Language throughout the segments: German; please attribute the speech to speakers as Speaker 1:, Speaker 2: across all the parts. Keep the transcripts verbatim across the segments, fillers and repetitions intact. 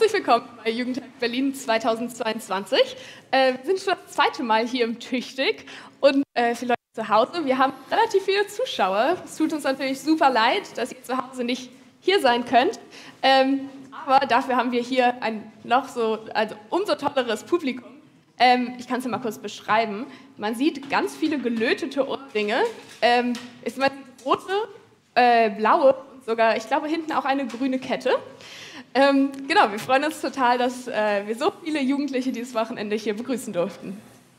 Speaker 1: herzlich willkommen bei Jugendtag Berlin zweitausendzweiundzwanzig. Äh, wir sind schon das zweite Mal hier im Tüchtig und äh, für Leute zu Hause, wir haben relativ viele Zuschauer. Es tut uns natürlich super leid, dass ihr zu Hause nicht hier sein könnt, ähm, aber dafür haben wir hier ein noch so, also umso tolleres Publikum. Ähm, ich kann es ja mal kurz beschreiben. Man sieht ganz viele gelötete Ohrringe. Ähm, ist mal rote, äh, blaue und sogar, ich glaube, hinten auch eine grüne Kette. Ähm, genau, wir freuen uns total, dass äh, wir so viele Jugendliche dieses Wochenende hier begrüßen durften.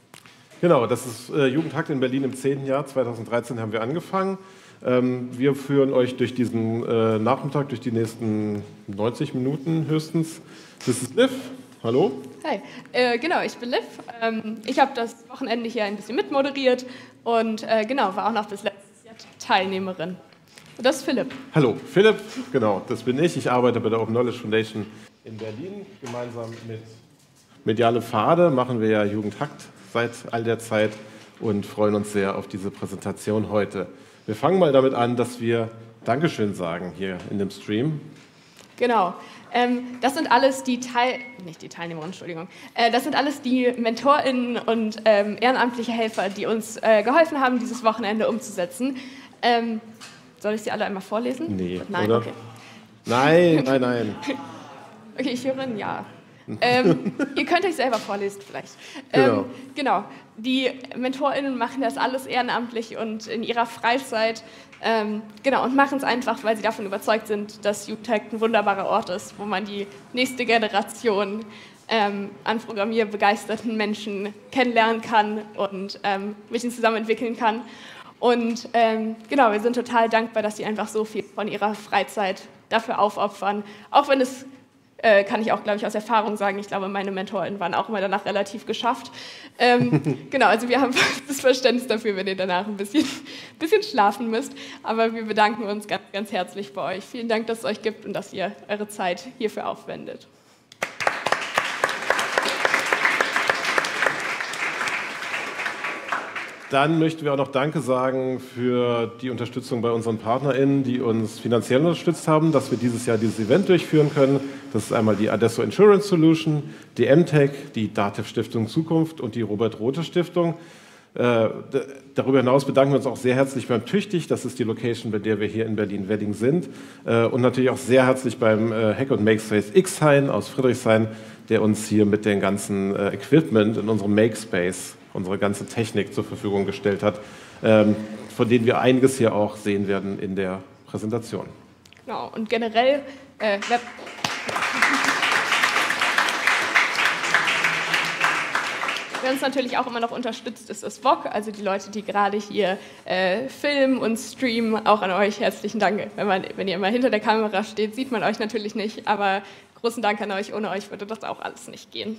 Speaker 2: Genau, das ist äh, Jugendhakt in Berlin im zehnten Jahr. zweitausenddreizehn haben wir angefangen. Ähm, wir führen euch durch diesen äh, Nachmittag, durch die nächsten neunzig Minuten höchstens. Das ist Liv. Hallo.
Speaker 1: Hi, äh, genau, ich bin Liv. Ähm, ich habe das Wochenende hier ein bisschen mitmoderiert und äh, genau, war auch noch bis letztes Jahr Teilnehmerin. Und das ist Philipp.
Speaker 2: Hallo, Philipp, genau, das bin ich. Ich arbeite bei der Open Knowledge Foundation in Berlin. Gemeinsam mit Mediale Pfade machen wir ja Jugendhakt seit all der Zeit und freuen uns sehr auf diese Präsentation heute. Wir fangen mal damit an, dass wir Dankeschön sagen hier in dem Stream.
Speaker 1: Genau. Ähm, das sind alles die Teil... nicht die Teilnehmerinnen, Entschuldigung. Äh, das sind alles die MentorInnen und ähm, ehrenamtliche Helfer, die uns äh, geholfen haben, dieses Wochenende umzusetzen. Ähm, soll ich sie alle einmal vorlesen?
Speaker 2: Nee,
Speaker 1: nein,
Speaker 2: oder?
Speaker 1: Okay.
Speaker 2: Nein, nein, nein.
Speaker 1: Okay, ich höre ein Ja. ähm, ihr könnt euch selber vorlesen vielleicht.
Speaker 2: Genau.
Speaker 1: Ähm, genau. Die MentorInnen machen das alles ehrenamtlich und in ihrer Freizeit. Ähm, genau, und machen es einfach, weil sie davon überzeugt sind, dass Jugendhakt ein wunderbarer Ort ist, wo man die nächste Generation ähm, an programmierbegeisterten Menschen kennenlernen kann und ähm, mit ihnen zusammen entwickeln kann. Und ähm, genau, wir sind total dankbar, dass sie einfach so viel von ihrer Freizeit dafür aufopfern, auch wenn es Äh, kann ich auch, glaube ich, aus Erfahrung sagen. Ich glaube, meine MentorInnen waren auch immer danach relativ geschafft. Ähm, genau, also wir haben das Verständnis dafür, wenn ihr danach ein bisschen, bisschen schlafen müsst. Aber wir bedanken uns ganz, ganz herzlich bei euch. Vielen Dank, dass es euch gibt und dass ihr eure Zeit hierfür aufwendet.
Speaker 2: Dann möchten wir auch noch Danke sagen für die Unterstützung bei unseren PartnerInnen, die uns finanziell unterstützt haben, dass wir dieses Jahr dieses Event durchführen können. Das ist einmal die Adesso Insurance Solution, die M Tech, die DATEV Stiftung Zukunft und die Robert-Rothe-Stiftung. Äh, darüber hinaus bedanken wir uns auch sehr herzlich beim Tüchtig, das ist die Location, bei der wir hier in Berlin-Wedding sind. Äh, und natürlich auch sehr herzlich beim äh, Hack und Makespace X-Hain aus Friedrichshain, der uns hier mit dem ganzen äh, Equipment in unserem Makespace unsere ganze Technik zur Verfügung gestellt hat, ähm, von denen wir einiges hier auch sehen werden in der Präsentation.
Speaker 1: Genau, und generell, äh, wer, wer uns natürlich auch immer noch unterstützt, ist das V O G, also die Leute, die gerade hier äh, filmen und streamen, auch an euch herzlichen Dank. Wenn, man, wenn ihr immer hinter der Kamera steht, sieht man euch natürlich nicht, aber großen Dank an euch, ohne euch würde das auch alles nicht gehen.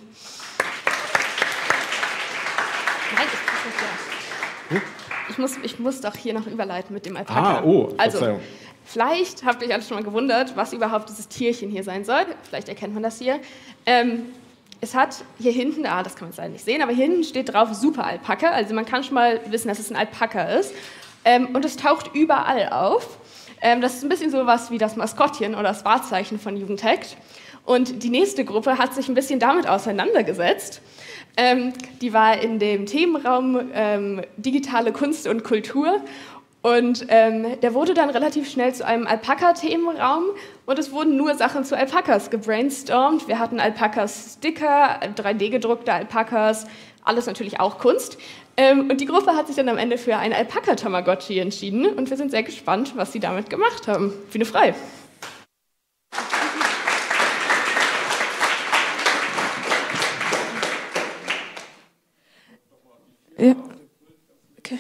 Speaker 1: Nein, ich, hm? ich, muss, ich muss doch hier noch überleiten mit dem Alpaka.
Speaker 2: Ah, oh,
Speaker 1: also, vielleicht habt ihr euch alle schon mal gewundert, was überhaupt dieses Tierchen hier sein soll. Vielleicht erkennt man das hier. Ähm, es hat hier hinten, ah, das kann man jetzt leider nicht sehen, aber hier hinten steht drauf Super Alpaka. Also man kann schon mal wissen, dass es ein Alpaka ist. Ähm, und es taucht überall auf. Ähm, das ist ein bisschen so was wie das Maskottchen oder das Wahrzeichen von Jugendhakt. Und die nächste Gruppe hat sich ein bisschen damit auseinandergesetzt. Ähm, die war in dem Themenraum ähm, digitale Kunst und Kultur und ähm, der wurde dann relativ schnell zu einem Alpaka-Themenraum und es wurden nur Sachen zu Alpakas gebrainstormt. Wir hatten Alpakas-Sticker, drei D gedruckte Alpakas, alles natürlich auch Kunst. Ähm, und die Gruppe hat sich dann am Ende für ein Alpaka-Tamagotchi entschieden und wir sind sehr gespannt, was sie damit gemacht haben. Bühne frei. Ja. Okay.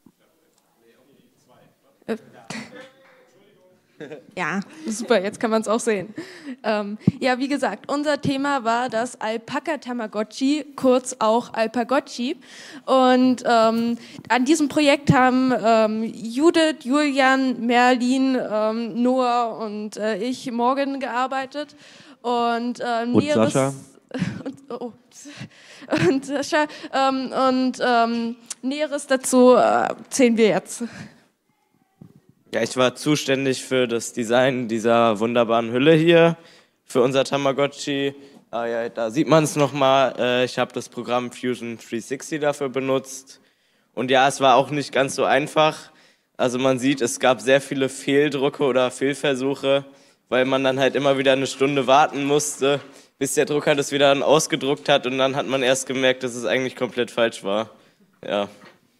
Speaker 3: Ja, super, jetzt kann man es auch sehen. Ähm, ja, wie gesagt, unser Thema war das Alpaka-Tamagotchi, kurz auch Alpagotchi. Und ähm, an diesem Projekt haben ähm, Judith, Julian, Merlin, ähm, Noah und äh, ich, Morgan, gearbeitet. Und, ähm,
Speaker 4: und Sascha.
Speaker 3: Und, oh, und Sascha. Ähm, und ähm, Näheres dazu äh, erzählen wir jetzt.
Speaker 4: Ja, ich war zuständig für das Design dieser wunderbaren Hülle hier, für unser Tamagotchi. Ah, ja, da sieht man es nochmal. Äh, ich habe das Programm Fusion dreihundertsechzig dafür benutzt. Und ja, es war auch nicht ganz so einfach. Also man sieht, es gab sehr viele Fehldrucke oder Fehlversuche, weil man dann halt immer wieder eine Stunde warten musste, bis der Drucker das wieder dann ausgedruckt hat. Und dann hat man erst gemerkt, dass es eigentlich komplett falsch war. Ja.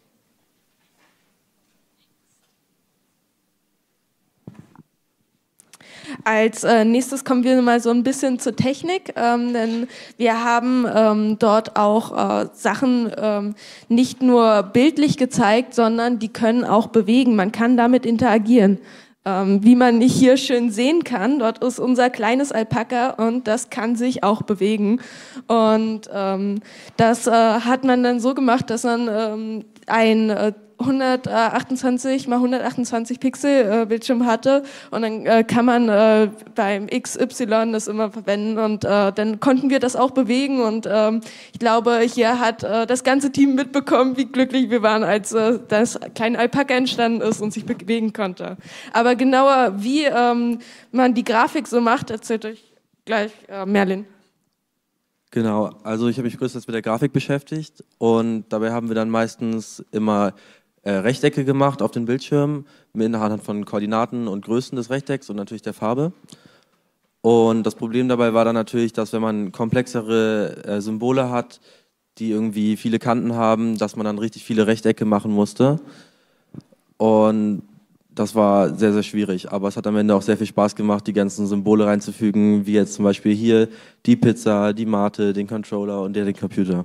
Speaker 3: Als äh, nächstes kommen wir mal so ein bisschen zur Technik, ähm, denn wir haben ähm, dort auch äh, Sachen ähm, nicht nur bildlich gezeigt, sondern die können auch bewegen. Man kann damit interagieren. Ähm, wie man nicht hier schön sehen kann, dort ist unser kleines Alpaka und das kann sich auch bewegen. Und ähm, das äh, hat man dann so gemacht, dass man ähm, ein äh, hundertachtundzwanzig mal hundertachtundzwanzig Pixel äh, Bildschirm hatte und dann äh, kann man äh, beim X Y das immer verwenden und äh, dann konnten wir das auch bewegen und ähm, ich glaube, hier hat äh, das ganze Team mitbekommen, wie glücklich wir waren, als äh, das kleine Alpaka entstanden ist und sich bewegen konnte. Aber genauer, wie ähm, man die Grafik so macht, erzählt euch gleich äh, Merlin.
Speaker 5: Genau, also ich habe mich größtenteils mit der Grafik beschäftigt und dabei haben wir dann meistens immer äh, Rechtecke gemacht auf den Bildschirmen mit anhand von Koordinaten und Größen des Rechtecks und natürlich der Farbe. Und das Problem dabei war dann natürlich, dass wenn man komplexere äh, Symbole hat, die irgendwie viele Kanten haben, dass man dann richtig viele Rechtecke machen musste. Und das war sehr, sehr schwierig, aber es hat am Ende auch sehr viel Spaß gemacht, die ganzen Symbole reinzufügen, wie jetzt zum Beispiel hier die Pizza, die Mate, den Controller und der den Computer.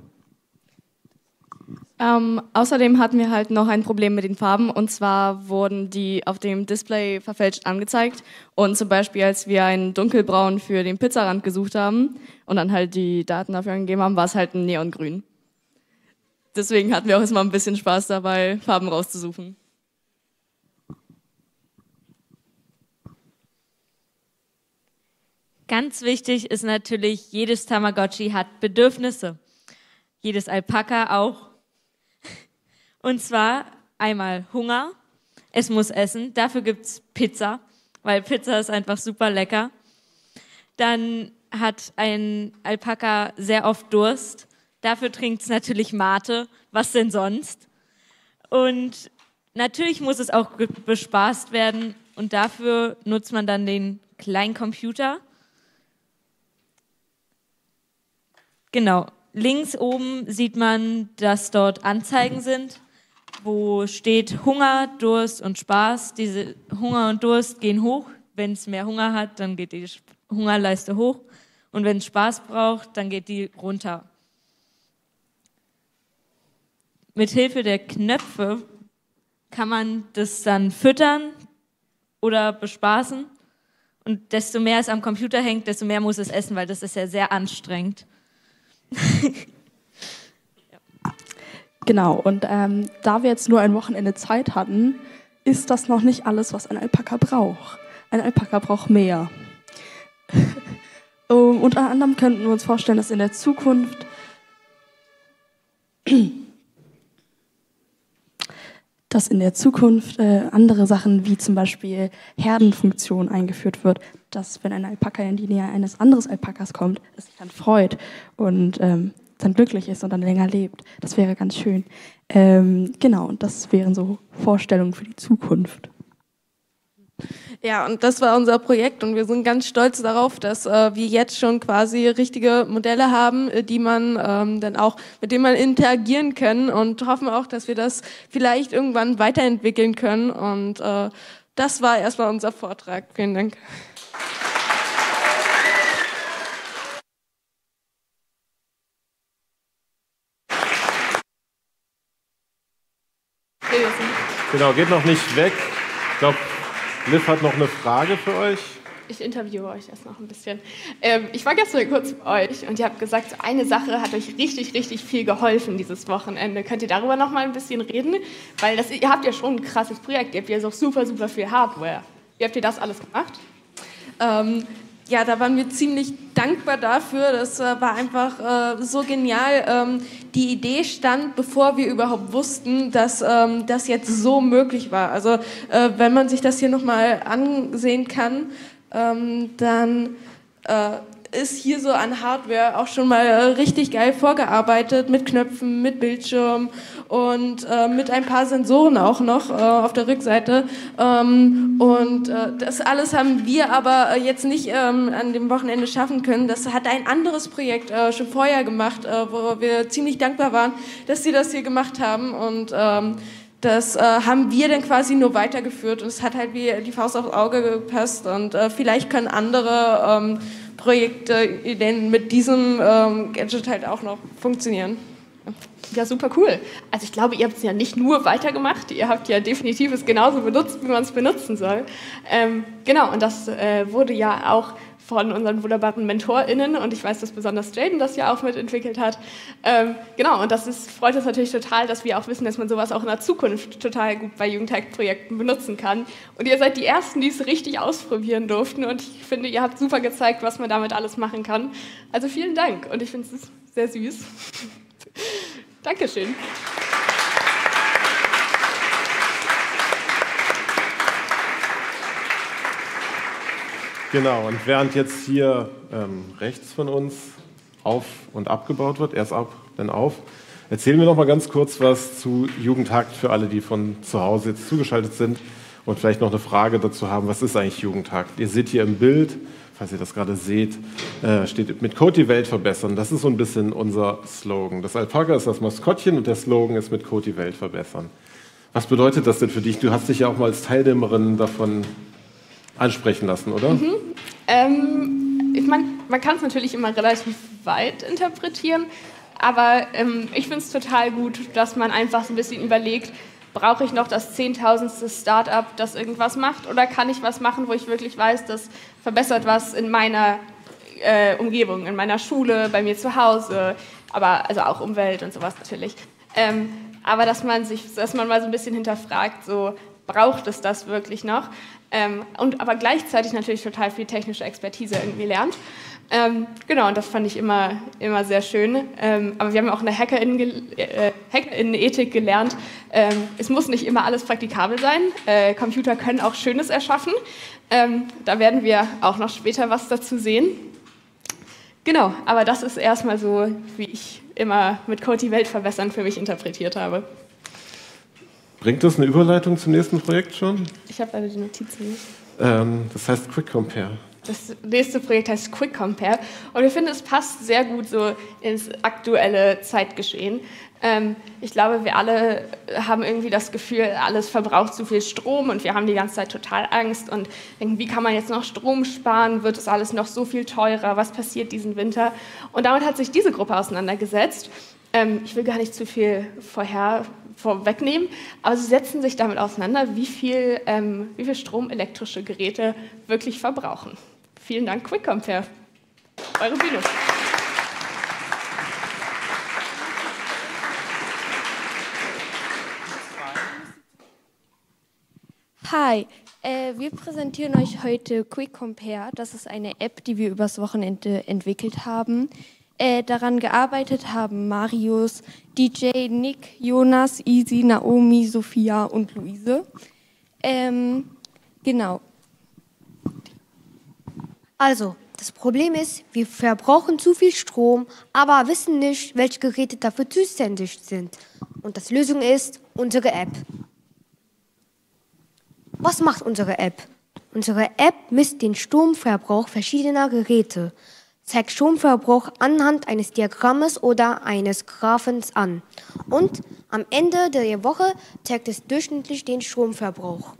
Speaker 6: Ähm, außerdem hatten wir halt noch ein Problem mit den Farben, und zwar wurden die auf dem Display verfälscht angezeigt und zum Beispiel, als wir einen dunkelbraun für den Pizzarand gesucht haben und dann halt die Daten dafür angegeben haben, war es halt ein Neongrün. Deswegen hatten wir auch erstmal ein bisschen Spaß dabei, Farben rauszusuchen.
Speaker 7: Ganz wichtig ist natürlich, jedes Tamagotchi hat Bedürfnisse. Jedes Alpaka auch. Und zwar einmal Hunger. Es muss essen. Dafür gibt es Pizza, weil Pizza ist einfach super lecker. Dann hat ein Alpaka sehr oft Durst. Dafür trinkt es natürlich Mate. Was denn sonst? Und natürlich muss es auch bespaßt werden. Und dafür nutzt man dann den kleinen Computer. Genau, links oben sieht man, dass dort Anzeigen sind, wo steht Hunger, Durst und Spaß. Diese Hunger und Durst gehen hoch. Wenn es mehr Hunger hat, dann geht die Hungerleiste hoch. Und wenn es Spaß braucht, dann geht die runter. Mit Hilfe der Knöpfe kann man das dann füttern oder bespaßen. Und desto mehr es am Computer hängt, desto mehr muss es essen, weil das ist ja sehr anstrengend.
Speaker 8: Genau, und ähm, da wir jetzt nur ein Wochenende Zeit hatten, ist das noch nicht alles, was ein Alpaka braucht. Ein Alpaka braucht mehr. um, unter anderem könnten wir uns vorstellen, dass in der Zukunft dass in der Zukunft äh, andere Sachen wie zum Beispiel Herdenfunktion eingeführt wird, dass wenn ein Alpaka in die Nähe eines anderen Alpakas kommt, es sich dann freut und ähm, dann glücklich ist und dann länger lebt. Das wäre ganz schön. Ähm, genau, und das wären so Vorstellungen für die Zukunft.
Speaker 3: Ja, und das war unser Projekt und wir sind ganz stolz darauf, dass äh, wir jetzt schon quasi richtige Modelle haben, äh, die man ähm, dann auch, mit denen man interagieren können und hoffen auch, dass wir das vielleicht irgendwann weiterentwickeln können. Und äh, das war erstmal unser Vortrag. Vielen Dank.
Speaker 2: Genau, geht noch nicht weg. Ich glaube, Liv hat noch eine Frage für euch.
Speaker 1: Ich interviewe euch erst noch ein bisschen. Ähm, ich war gestern kurz bei euch und ihr habt gesagt, so eine Sache hat euch richtig, richtig viel geholfen dieses Wochenende. Könnt ihr darüber noch mal ein bisschen reden? Weil das, ihr habt ja schon ein krasses Projekt. Ihr habt ja so super, super viel Hardware. Wie habt ihr das alles gemacht?
Speaker 3: Ähm, ja, da waren wir ziemlich dankbar dafür. Das äh, war einfach äh, so genial. Ähm, die Idee stand, bevor wir überhaupt wussten, dass ähm, das jetzt so möglich war. Also äh, wenn man sich das hier nochmal ansehen kann, ähm, dann äh, ist hier so an Hardware auch schon mal äh, richtig geil vorgearbeitet, mit Knöpfen, mit Bildschirm und äh, mit ein paar Sensoren auch noch äh, auf der Rückseite. Ähm, und äh, das alles haben wir aber äh, jetzt nicht ähm, an dem Wochenende schaffen können. Das hat ein anderes Projekt äh, schon vorher gemacht, äh, wo wir ziemlich dankbar waren, dass sie das hier gemacht haben. Und ähm, das äh, haben wir dann quasi nur weitergeführt. Und es hat halt wie die Faust aufs Auge gepasst. Und äh, vielleicht können andere ähm, Projekte denn mit diesem ähm, Gadget halt auch noch funktionieren.
Speaker 1: Ja, super cool. Also ich glaube, ihr habt es ja nicht nur weitergemacht, ihr habt ja definitiv es genauso benutzt, wie man es benutzen soll. Ähm, genau, und das äh, wurde ja auch von unseren wunderbaren MentorInnen, und ich weiß, dass besonders Jaden das ja auch mitentwickelt hat. Ähm, genau, und das ist, freut uns natürlich total, dass wir auch wissen, dass man sowas auch in der Zukunft total gut bei Jugendhack-Projekten benutzen kann. Und ihr seid die Ersten, die es richtig ausprobieren durften, und ich finde, ihr habt super gezeigt, was man damit alles machen kann. Also vielen Dank, und ich finde es sehr süß. Dankeschön.
Speaker 2: Genau, und während jetzt hier ähm, rechts von uns auf- und abgebaut wird, erst ab, dann auf, erzählen wir noch mal ganz kurz was zu Jugendhakt für alle, die von zu Hause jetzt zugeschaltet sind und vielleicht noch eine Frage dazu haben, was ist eigentlich Jugendhakt? Ihr seht hier im Bild, falls ihr das gerade seht, äh, steht mit Code die Welt verbessern. Das ist so ein bisschen unser Slogan. Das Alpaka ist das Maskottchen und der Slogan ist mit Code die Welt verbessern. Was bedeutet das denn für dich? Du hast dich ja auch mal als Teilnehmerin davon ansprechen lassen, oder?
Speaker 1: Mhm. Ähm, ich meine, man kann es natürlich immer relativ weit interpretieren, aber ähm, ich finde es total gut, dass man einfach so ein bisschen überlegt, brauche ich noch das zehntausendste Start-up, das irgendwas macht, oder kann ich was machen, wo ich wirklich weiß, das verbessert was in meiner äh, Umgebung, in meiner Schule, bei mir zu Hause, aber also auch Umwelt und sowas natürlich. Ähm, aber dass man sich, dass man mal so ein bisschen hinterfragt, so braucht es das wirklich noch? Ähm, und aber gleichzeitig natürlich total viel technische Expertise irgendwie lernt. Ähm, genau, und das fand ich immer, immer sehr schön. Ähm, aber wir haben auch eine Hackerinnen- äh, Hackerinnen-Ethik gelernt. Ähm, es muss nicht immer alles praktikabel sein. Äh, Computer können auch Schönes erschaffen. Ähm, da werden wir auch noch später was dazu sehen. Genau, aber das ist erstmal so, wie ich immer mit Code die Welt verbessern für mich interpretiert habe.
Speaker 2: Bringt das eine Überleitung zum nächsten Projekt schon?
Speaker 1: Ich habe leider die Notizen nicht.
Speaker 2: Ähm, das heißt Quick Compare.
Speaker 1: Das nächste Projekt heißt Quick Compare und ich finde, es passt sehr gut so ins aktuelle Zeitgeschehen. Ähm, ich glaube, wir alle haben irgendwie das Gefühl, alles verbraucht zu viel Strom und wir haben die ganze Zeit total Angst und denken, wie kann man jetzt noch Strom sparen? Wird es alles noch so viel teurer? Was passiert diesen Winter? Und damit hat sich diese Gruppe auseinandergesetzt. Ähm, ich will gar nicht zu viel vorher vorwegnehmen, aber sie setzen sich damit auseinander, wie viel, ähm, wie viel Strom elektrische Geräte wirklich verbrauchen. Vielen Dank, Quick Compare. Eure Bühne.
Speaker 9: Hi, äh, wir präsentieren euch heute Quick Compare. Das ist eine App, die wir übers Wochenende entwickelt haben. Äh, daran gearbeitet haben Marius, D J, Nick, Jonas, Easy, Naomi, Sophia und Luise. Ähm, genau.
Speaker 10: Also, das Problem ist, wir verbrauchen zu viel Strom, aber wissen nicht, welche Geräte dafür zuständig sind. Und das Lösung ist unsere App. Was macht unsere App? Unsere App misst den Stromverbrauch verschiedener Geräte, zeigt Stromverbrauch anhand eines Diagrammes oder eines Graphens an. Und am Ende der Woche zeigt es durchschnittlich den Stromverbrauch.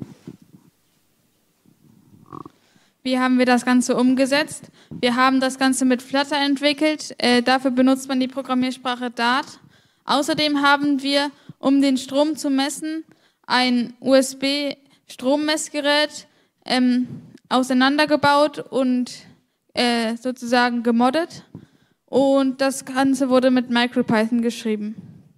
Speaker 11: Wie haben wir das Ganze umgesetzt? Wir haben das Ganze mit Flutter entwickelt. Äh, dafür benutzt man die Programmiersprache Dart. Außerdem haben wir, um den Strom zu messen, ein U S B-Strommessgerät ähm, auseinandergebaut und äh, sozusagen gemoddet. Und das Ganze wurde mit MicroPython geschrieben.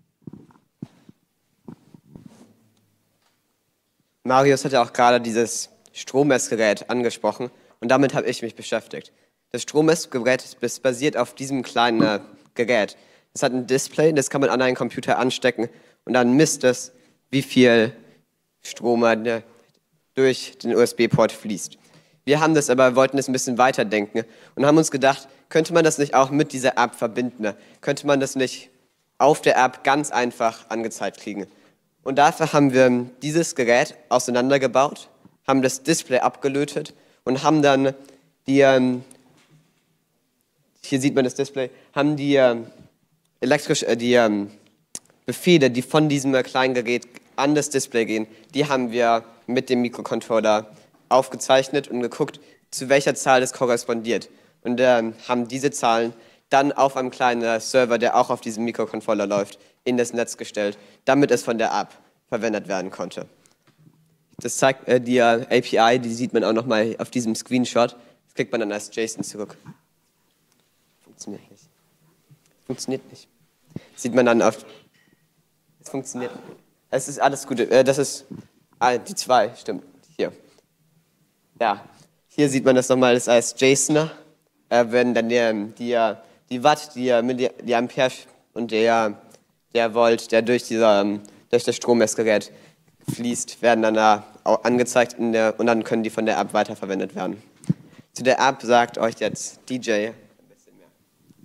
Speaker 12: Marius hat ja auch gerade dieses Strommessgerät angesprochen und damit habe ich mich beschäftigt. Das Strommessgerät ist basiert auf diesem kleinen äh, Gerät. Es hat ein Display, das kann man an einen Computer anstecken und dann misst es, wie viel Strom äh, durch den U S B-Port fließt. Wir haben das aber, wollten das ein bisschen weiterdenken und haben uns gedacht, könnte man das nicht auch mit dieser App verbinden? Könnte man das nicht auf der App ganz einfach angezeigt kriegen? Und dafür haben wir dieses Gerät auseinandergebaut, haben das Display abgelötet und haben dann die, ähm, hier sieht man das Display, haben die, ähm, elektrisch, äh, die ähm, Befehle, die von diesem kleinen Gerät an das Display gehen, die haben wir mit dem Mikrocontroller aufgezeichnet und geguckt, zu welcher Zahl das korrespondiert. Und ähm, haben diese Zahlen dann auf einem kleinen Server, der auch auf diesem Mikrocontroller läuft, in das Netz gestellt, damit es von der App verwendet werden konnte. Das zeigt äh, die äh, A P I, die sieht man auch nochmal auf diesem Screenshot. Das kriegt man dann als JSON zurück. Funktioniert nicht. Funktioniert nicht. Das sieht man dann auf... Es funktioniert nicht. Es ist alles gut. Äh, das ist... Ah, die zwei, stimmt. Hier. Ja. Hier sieht man das nochmal als JSON. Äh, wenn dann die, die, die Watt, die, die Ampere und der, der Volt, der durch, dieser, durch das Strommessgerät fließt, werden dann da angezeigt in der, und dann können die von der App weiterverwendet werden. Zu der App sagt euch jetzt D J ein bisschen mehr.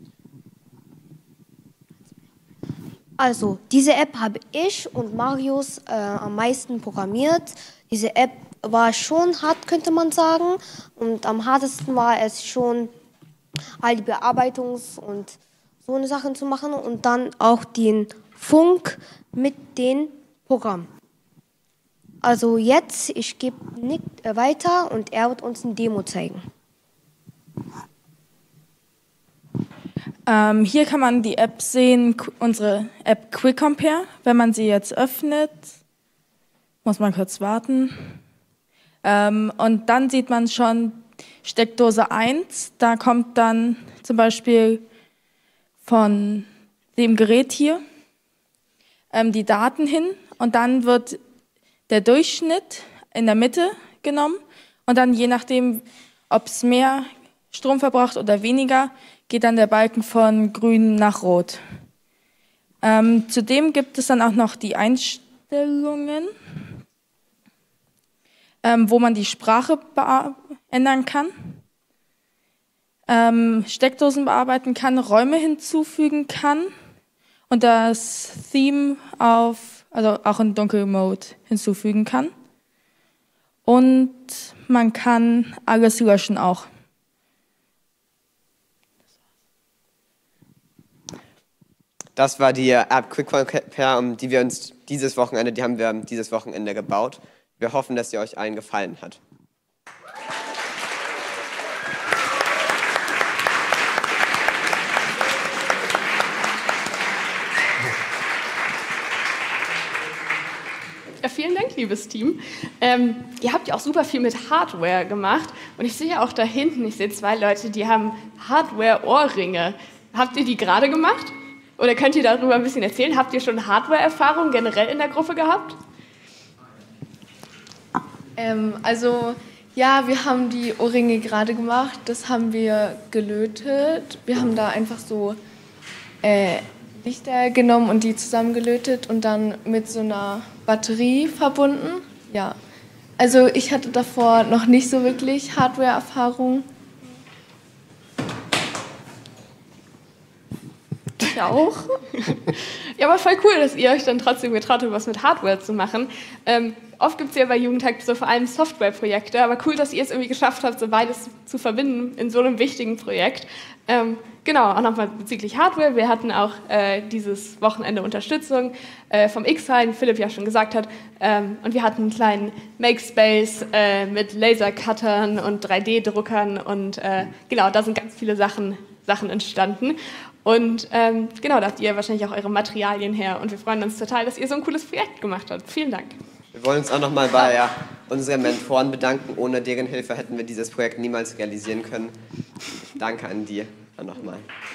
Speaker 10: Also, diese App habe ich und Marius äh, am meisten programmiert. Diese App war schon hart, könnte man sagen. Und am hartesten war es schon, all die Bearbeitungs- und so eine Sachen zu machen und dann auch den Funk mit dem Programm. Also jetzt, ich gebe Nick weiter und er wird uns ein Demo zeigen.
Speaker 3: Ähm, hier kann man die App sehen, unsere App Quick Compare. Wenn man sie jetzt öffnet, muss man kurz warten. Ähm, und dann sieht man schon Steckdose eins. Da kommt dann zum Beispiel von dem Gerät hier ähm, die Daten hin und dann wird der Durchschnitt in der Mitte genommen und dann je nachdem, ob es mehr Strom verbraucht oder weniger, geht dann der Balken von grün nach rot. Ähm, zudem gibt es dann auch noch die Einstellungen, ähm, wo man die Sprache ändern kann, ähm, Steckdosen bearbeiten kann, Räume hinzufügen kann und das Theme auf, also auch in Dunkelmode hinzufügen kann. Und man kann alles löschen auch.
Speaker 12: Das war die App Quick Compare, die wir uns dieses Wochenende, die haben wir dieses Wochenende gebaut. Wir hoffen, dass sie euch allen gefallen hat.
Speaker 1: Ja, vielen Dank, liebes Team. Ähm, ihr habt ja auch super viel mit Hardware gemacht und ich sehe auch da hinten, ich sehe zwei Leute, die haben Hardware-Ohrringe. Habt ihr die gerade gemacht? Oder könnt ihr darüber ein bisschen erzählen? Habt ihr schon Hardware-Erfahrung generell in der Gruppe gehabt?
Speaker 13: Ähm, also ja, wir haben die Ohrringe gerade gemacht. Das haben wir gelötet. Wir haben da einfach so äh, Lichter genommen und die zusammengelötet und dann mit so einer Batterie verbunden. Ja, also ich hatte davor noch nicht so wirklich Hardware-Erfahrung.
Speaker 1: Ich auch. Ja, aber voll cool, dass ihr euch dann trotzdem getraut habt, was mit Hardware zu machen. Ähm, oft gibt es ja bei Jugendhack so vor allem Softwareprojekte, aber cool, dass ihr es irgendwie geschafft habt, so beides zu verbinden in so einem wichtigen Projekt. Ähm, genau, auch nochmal bezüglich Hardware. Wir hatten auch äh, dieses Wochenende Unterstützung äh, vom X-Teil, wie Philipp ja schon gesagt hat. Ähm, und wir hatten einen kleinen Makespace äh, mit Lasercuttern und drei D Druckern und äh, genau, da sind ganz viele Sachen, Sachen entstanden. Und ähm, genau, da habt ihr wahrscheinlich auch eure Materialien her. Und wir freuen uns total, dass ihr so ein cooles Projekt gemacht habt. Vielen Dank.
Speaker 12: Wir wollen uns auch nochmal bei ja, unseren Mentoren bedanken. Ohne deren Hilfe hätten wir dieses Projekt niemals realisieren können. Danke an die dann nochmal.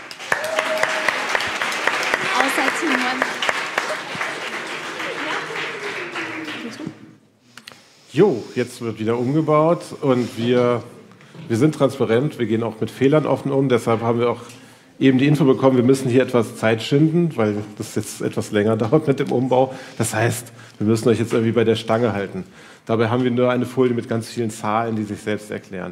Speaker 14: Außer Timon.
Speaker 2: Jo, jetzt wird wieder umgebaut und wir, wir sind transparent, wir gehen auch mit Fehlern offen um. Deshalb haben wir auch eben die Info bekommen, wir müssen hier etwas Zeit schinden, weil das jetzt etwas länger dauert mit dem Umbau. Das heißt, wir müssen euch jetzt irgendwie bei der Stange halten. Dabei haben wir nur eine Folie mit ganz vielen Zahlen, die sich selbst erklären.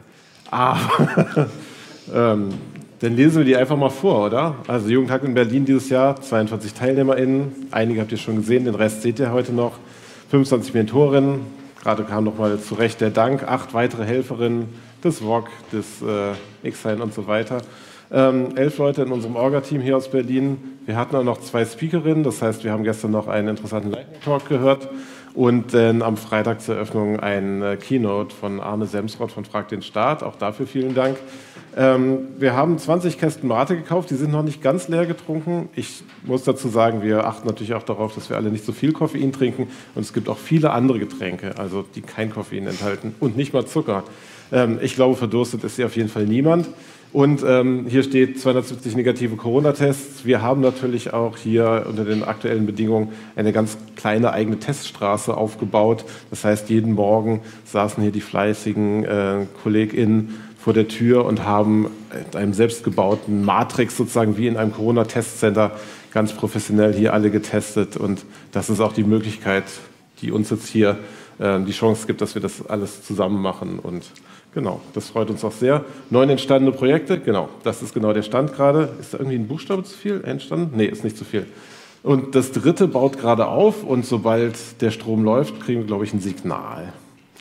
Speaker 2: Aber ähm, dann lesen wir die einfach mal vor, oder? Also Jugendtag in Berlin dieses Jahr, zweiundvierzig TeilnehmerInnen, einige habt ihr schon gesehen, den Rest seht ihr heute noch, fünfundzwanzig Mentorinnen, gerade kam noch mal zu Recht der Dank, acht weitere Helferinnen, das V O G, das äh, X-Sign und so weiter. Ähm, elf Leute in unserem Orga-Team hier aus Berlin. Wir hatten auch noch zwei Speakerinnen, das heißt, wir haben gestern noch einen interessanten Lightning-Talk gehört und dann am Freitag zur Eröffnung ein äh, Keynote von Arne Semsrott von Frag den Staat, auch dafür vielen Dank. Ähm, wir haben zwanzig Kästen Mate gekauft, die sind noch nicht ganz leer getrunken. Ich muss dazu sagen, wir achten natürlich auch darauf, dass wir alle nicht so viel Koffein trinken und es gibt auch viele andere Getränke, also die kein Koffein enthalten und nicht mal Zucker. Ähm, ich glaube, verdurstet ist hier auf jeden Fall niemand. Und ähm, hier steht zweihundertsiebzig negative Corona-Tests. Wir haben natürlich auch hier unter den aktuellen Bedingungen eine ganz kleine eigene Teststraße aufgebaut. Das heißt, jeden Morgen saßen hier die fleißigen äh, KollegInnen vor der Tür und haben mit einem selbstgebauten Matrix sozusagen wie in einem Corona-Testcenter ganz professionell hier alle getestet. Und das ist auch die Möglichkeit, die uns jetzt hier äh, die Chance gibt, dass wir das alles zusammen machen. Und genau, das freut uns auch sehr. Neun entstandene Projekte, genau, das ist genau der Stand gerade. Ist da irgendwie ein Buchstabe zu viel entstanden? Nee, ist nicht zu viel. Und das dritte baut gerade auf und sobald der Strom läuft, kriegen wir, glaube ich, ein Signal.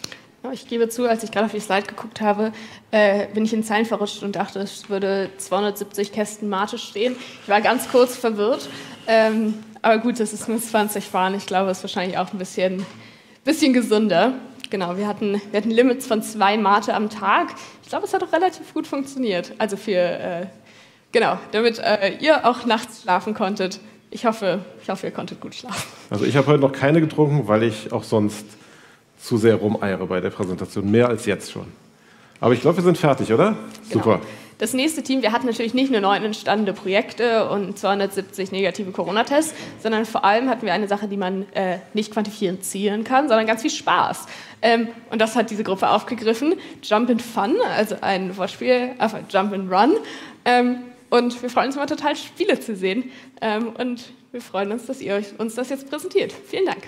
Speaker 1: Ich gebe zu, als ich gerade auf die Slide geguckt habe, äh, bin ich in Zeilen verrutscht und dachte, es würde zweihundertsiebzig Kästen Mate stehen. Ich war ganz kurz verwirrt, ähm, aber gut, das ist nur zwanzig Fahren. Ich glaube, es ist wahrscheinlich auch ein bisschen, bisschen gesünder. Genau, wir hatten, wir hatten Limits von zwei Mate am Tag. Ich glaube, es hat auch relativ gut funktioniert. Also für, äh, genau, damit äh, ihr auch nachts schlafen konntet. Ich hoffe, ich hoffe, ihr konntet gut schlafen.
Speaker 2: Also ich habe heute noch keine getrunken, weil ich auch sonst zu sehr rumeiere bei der Präsentation. Mehr als jetzt schon. Aber ich glaube, wir sind fertig, oder?
Speaker 1: Genau.
Speaker 2: Super.
Speaker 1: Das nächste Team, wir hatten natürlich nicht nur neun entstandene Projekte und zweihundertsiebzig negative Corona-Tests, sondern vor allem hatten wir eine Sache, die man äh, nicht quantifizieren kann, sondern ganz viel Spaß. Ähm, und das hat diese Gruppe aufgegriffen. Jump and Fun, also ein Wortspiel, also Jump and Run. Ähm, und wir freuen uns immer total, Spiele zu sehen. Ähm, und wir freuen uns, dass ihr euch, uns das jetzt präsentiert. Vielen Dank.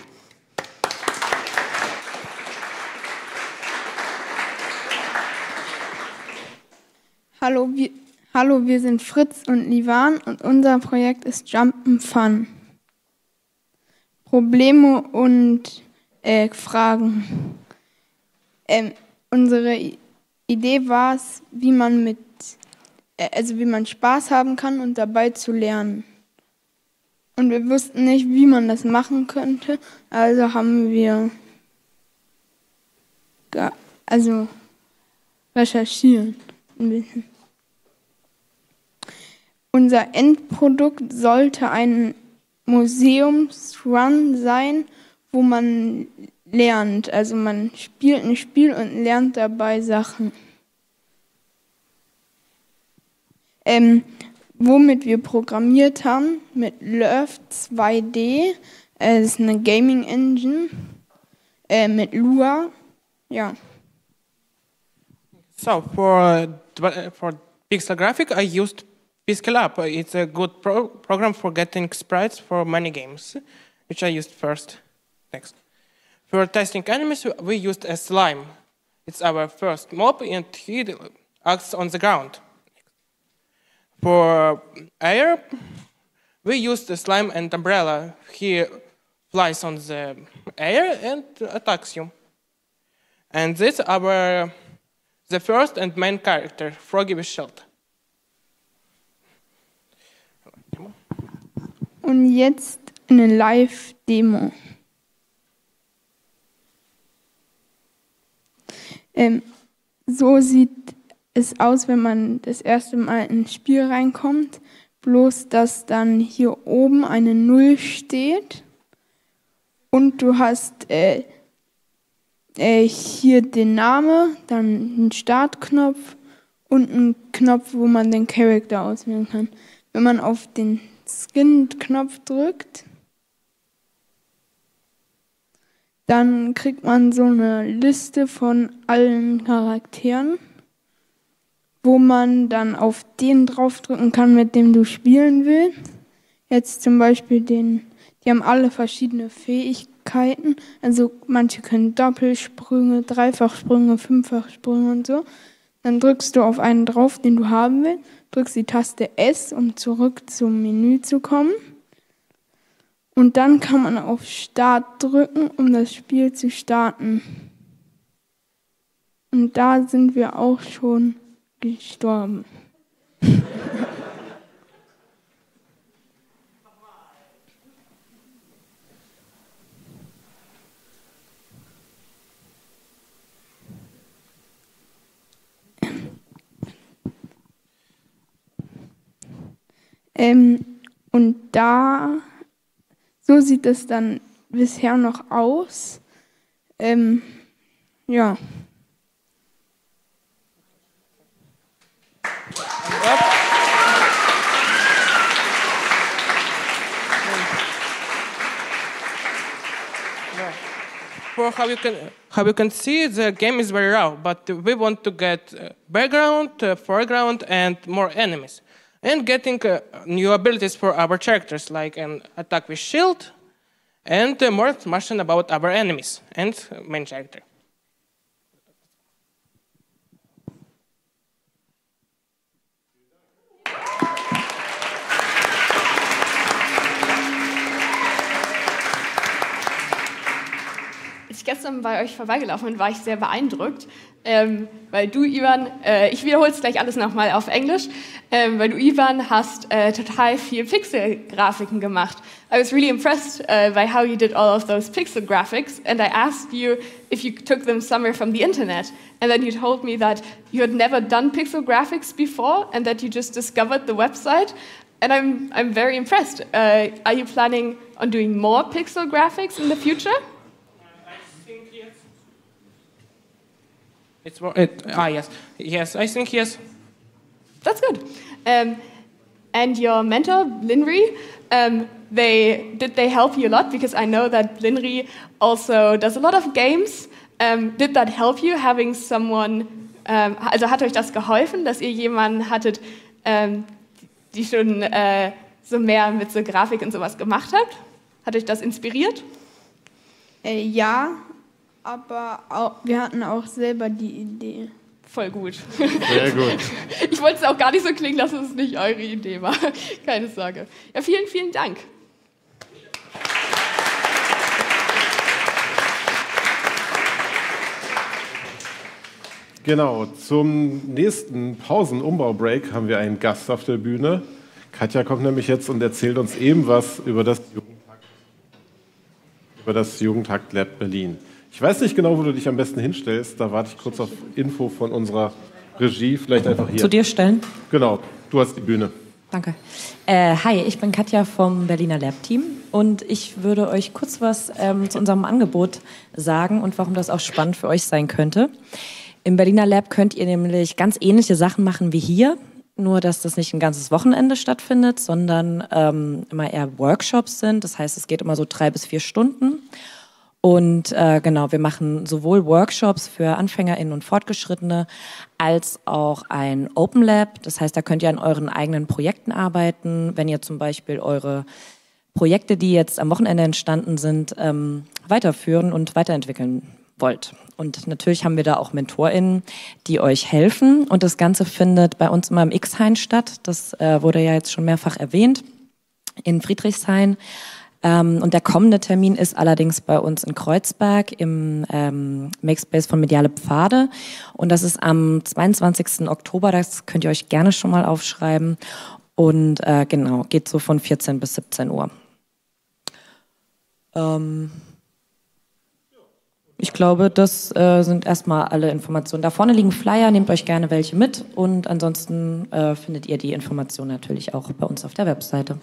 Speaker 15: Hallo wir, hallo, wir sind Fritz und Livan und unser Projekt ist Jump'n'Fun. Probleme und äh, Fragen. Ähm, unsere I- Idee war es, wie man mit, äh, also wie man Spaß haben kann und dabei zu lernen. Und wir wussten nicht, wie man das machen könnte, also haben wir ge- also recherchieren ein bisschen. Unser Endprodukt sollte ein Museumsrun sein, wo man lernt. Also man spielt ein Spiel und lernt dabei Sachen. Ähm, womit wir programmiert haben, mit Love zwei D, äh, das ist eine Gaming Engine, äh, mit Lua, ja.
Speaker 16: So for for pixel graphic, I used PixelUp. It's a good pro program for getting sprites for many games, which I used first. Next. For testing enemies, we used a slime. It's our first mob, and he acts on the ground. For air, we used the slime and umbrella. He flies on the air and attacks you. And this our the first and main character, Froggy with Shield.
Speaker 15: Und jetzt eine Live-Demo. Ähm, so sieht es aus, wenn man das erste Mal ins Spiel reinkommt. Bloß, dass dann hier oben eine Null steht. Und du hast äh, äh, hier den Namen, dann einen Startknopf und einen Knopf, wo man den Charakter auswählen kann. Wenn man auf den Skin-Knopf drückt, dann kriegt man so eine Liste von allen Charakteren. wo man dann auf den draufdrücken kann, mit dem du spielen willst. Jetzt zum Beispiel den, die haben alle verschiedene Fähigkeiten. Also manche können Doppelsprünge, Dreifachsprünge, Fünffachsprünge und so. Dann drückst du auf einen drauf, den du haben willst, drückst die Taste S, um zurück zum Menü zu kommen. Und dann kann man auf Start drücken, um das Spiel zu starten. Und da sind wir auch schon gestorben. ähm, und da, so sieht es dann bisher noch aus. Ähm, ja.
Speaker 16: For how you can how you can see, the game is very raw, but we want to get uh, background, uh, foreground, and more enemies, and getting uh, new abilities for our characters, like an attack with shield, and uh, more information about our enemies and main character.
Speaker 1: Als ich gestern bei euch vorbeigelaufen bin, war ich sehr beeindruckt, ähm, weil du, Ivan, äh, ich wiederhole es gleich alles nochmal auf Englisch, ähm, weil du, Ivan, hast äh, total viel Pixel-Grafiken gemacht. I was really impressed uh, by how you did all of those pixel graphics, and I asked you if you took them somewhere from the internet, and then you told me that you had never done pixel graphics before, and that you just discovered the website, and I'm, I'm very impressed. Uh, are you planning on doing more pixel graphics in the future?
Speaker 16: It's it, ah yes, yes. I think yes.
Speaker 1: That's good. Um, and your mentor, Linri, um, they did they help you a lot? Because I know that Linri also does a lot of games. Um, did that help you having someone? Um, also hat euch das geholfen, dass ihr jemanden hattet, um, die schon uh, so mehr mit so Grafik und sowas gemacht habt? Hat euch das inspiriert?
Speaker 15: Äh, ja. Aber auch, wir hatten auch selber die Idee.
Speaker 1: Voll gut.
Speaker 2: Sehr gut.
Speaker 1: Ich wollte es auch gar nicht so klingen lassen, dass es nicht eure Idee war. Keine Sorge. Ja, vielen, vielen Dank.
Speaker 2: Genau, zum nächsten Pausen-Umbau-Break haben wir einen Gast auf der Bühne. Katja kommt nämlich jetzt und erzählt uns eben was über das Jugendhakt, über das Jugendhakt Lab Berlin. Ich weiß nicht genau, wo du dich am besten hinstellst. Da warte ich kurz auf Info von unserer Regie. Vielleicht einfach hier.
Speaker 17: Zu dir stellen?
Speaker 2: Genau, du hast die Bühne.
Speaker 17: Danke. Äh, hi, ich bin Katja vom Berliner Lab-Team und ich würde euch kurz was ähm, zu unserem Angebot sagen und warum das auch spannend für euch sein könnte. Im Berliner Lab könnt ihr nämlich ganz ähnliche Sachen machen wie hier, nur dass das nicht ein ganzes Wochenende stattfindet, sondern ähm, immer eher Workshops sind. Das heißt, es geht immer so drei bis vier Stunden. Und äh, genau, wir machen sowohl Workshops für AnfängerInnen und Fortgeschrittene als auch ein Open Lab. Das heißt, da könnt ihr an euren eigenen Projekten arbeiten. Wenn ihr zum Beispiel eure Projekte, die jetzt am Wochenende entstanden sind, ähm, weiterführen und weiterentwickeln wollt. Und natürlich haben wir da auch MentorInnen, die euch helfen. Und das Ganze findet bei uns immer im X-Hain statt. Das äh, wurde ja jetzt schon mehrfach erwähnt, in Friedrichshain. Ähm, und der kommende Termin ist allerdings bei uns in Kreuzberg im ähm, Makespace von Mediale Pfade. Und das ist am zweiundzwanzigsten Oktober, das könnt ihr euch gerne schon mal aufschreiben. Und äh, genau, geht so von vierzehn bis siebzehn Uhr. Ähm ich glaube, das äh, sind erstmal alle Informationen. Da vorne liegen Flyer, nehmt euch gerne welche mit. Und ansonsten äh, findet ihr die Informationen natürlich auch bei uns auf der Webseite.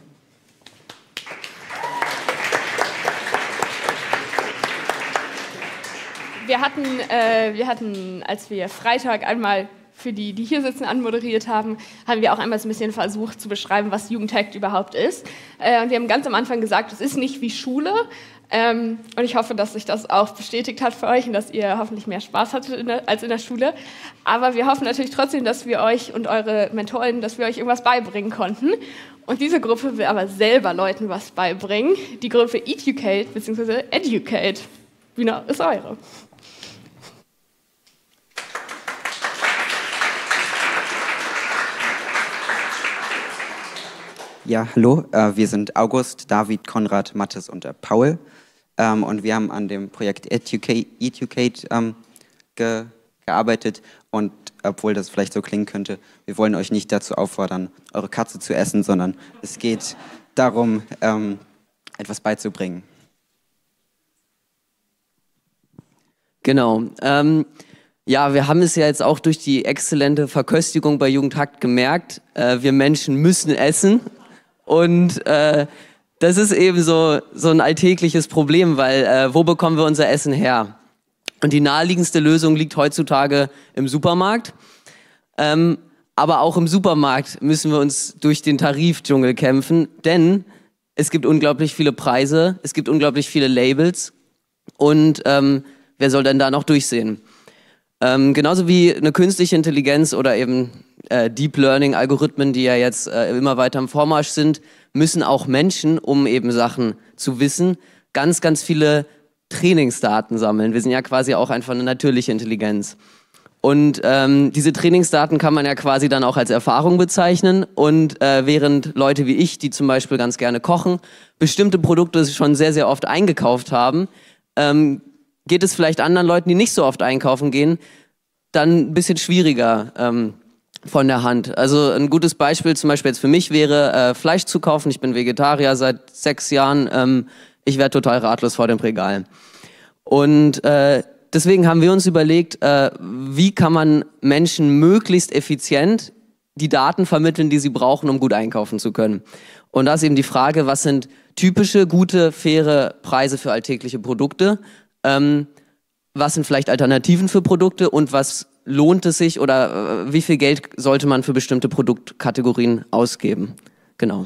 Speaker 1: Wir hatten, äh, wir hatten, als wir Freitag einmal für die, die hier sitzen, anmoderiert haben, haben wir auch einmal so ein bisschen versucht zu beschreiben, was Jugendhakt überhaupt ist. Äh, und wir haben ganz am Anfang gesagt, es ist nicht wie Schule. Ähm, und ich hoffe, dass sich das auch bestätigt hat für euch und dass ihr hoffentlich mehr Spaß hattet in der, als in der Schule. Aber wir hoffen natürlich trotzdem, dass wir euch und eure Mentoren, dass wir euch irgendwas beibringen konnten. Und diese Gruppe will aber selber Leuten was beibringen. Die Gruppe Educate bzw. Educate. Bühne ist eure.
Speaker 18: Ja, hallo, äh, wir sind August, David, Konrad, Mathis und äh, Paul. Ähm, und wir haben an dem Projekt Educate, Educate ähm, ge gearbeitet. Und obwohl das vielleicht so klingen könnte, wir wollen euch nicht dazu auffordern, eure Katze zu essen, sondern es geht darum, ähm, etwas beizubringen.
Speaker 19: Genau. Ähm, ja, wir haben es ja jetzt auch durch die exzellente Verköstigung bei Jugendhakt gemerkt, äh, wir Menschen müssen essen. Und äh, das ist eben so, so ein alltägliches Problem, weil äh, wo bekommen wir unser Essen her? Und die naheliegendste Lösung liegt heutzutage im Supermarkt. Ähm, aber auch im Supermarkt müssen wir uns durch den Tarifdschungel kämpfen, denn es gibt unglaublich viele Preise, es gibt unglaublich viele Labels und ähm, wer soll denn da noch durchsehen? Ähm, genauso wie eine künstliche Intelligenz oder eben äh, Deep Learning Algorithmen, die ja jetzt äh, immer weiter im Vormarsch sind, müssen auch Menschen, um eben Sachen zu wissen, ganz, ganz viele Trainingsdaten sammeln. Wir sind ja quasi auch einfach eine natürliche Intelligenz. Und ähm, diese Trainingsdaten kann man ja quasi dann auch als Erfahrung bezeichnen. Und äh, während Leute wie ich, die zum Beispiel ganz gerne kochen, bestimmte Produkte schon sehr, sehr oft eingekauft haben, ähm, geht es vielleicht anderen Leuten, die nicht so oft einkaufen gehen, dann ein bisschen schwieriger ähm, von der Hand. Also ein gutes Beispiel zum Beispiel jetzt für mich wäre, äh, Fleisch zu kaufen. Ich bin Vegetarier seit sechs Jahren. Ähm, ich werde total ratlos vor dem Regal. Und äh, deswegen haben wir uns überlegt, äh, wie kann man Menschen möglichst effizient die Daten vermitteln, die sie brauchen, um gut einkaufen zu können. Und da ist eben die Frage, was sind typische, gute, faire Preise für alltägliche Produkte? Ähm, was sind vielleicht Alternativen für Produkte und was lohnt es sich oder äh, wie viel Geld sollte man für bestimmte Produktkategorien ausgeben? Genau.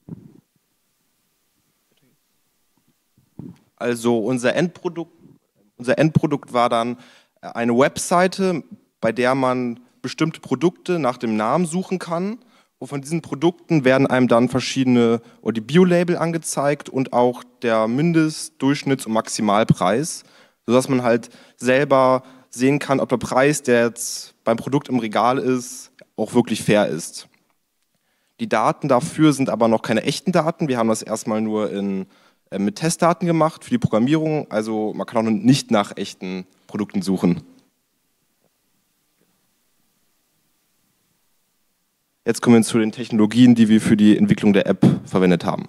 Speaker 20: Also unser Endprodukt, unser Endprodukt war dann eine Webseite, bei der man bestimmte Produkte nach dem Namen suchen kann. Und von diesen Produkten werden einem dann verschiedene oder die Bio-Label angezeigt und auch der Mindest-, Durchschnitts- und Maximalpreis, sodass man halt selber sehen kann, ob der Preis, der jetzt beim Produkt im Regal ist, auch wirklich fair ist. Die Daten dafür sind aber noch keine echten Daten. Wir haben das erstmal nur in, äh, mit Testdaten gemacht für die Programmierung. Also man kann auch nicht nach echten Produkten suchen. Jetzt kommen wir zu den Technologien, die wir für die Entwicklung der App verwendet haben.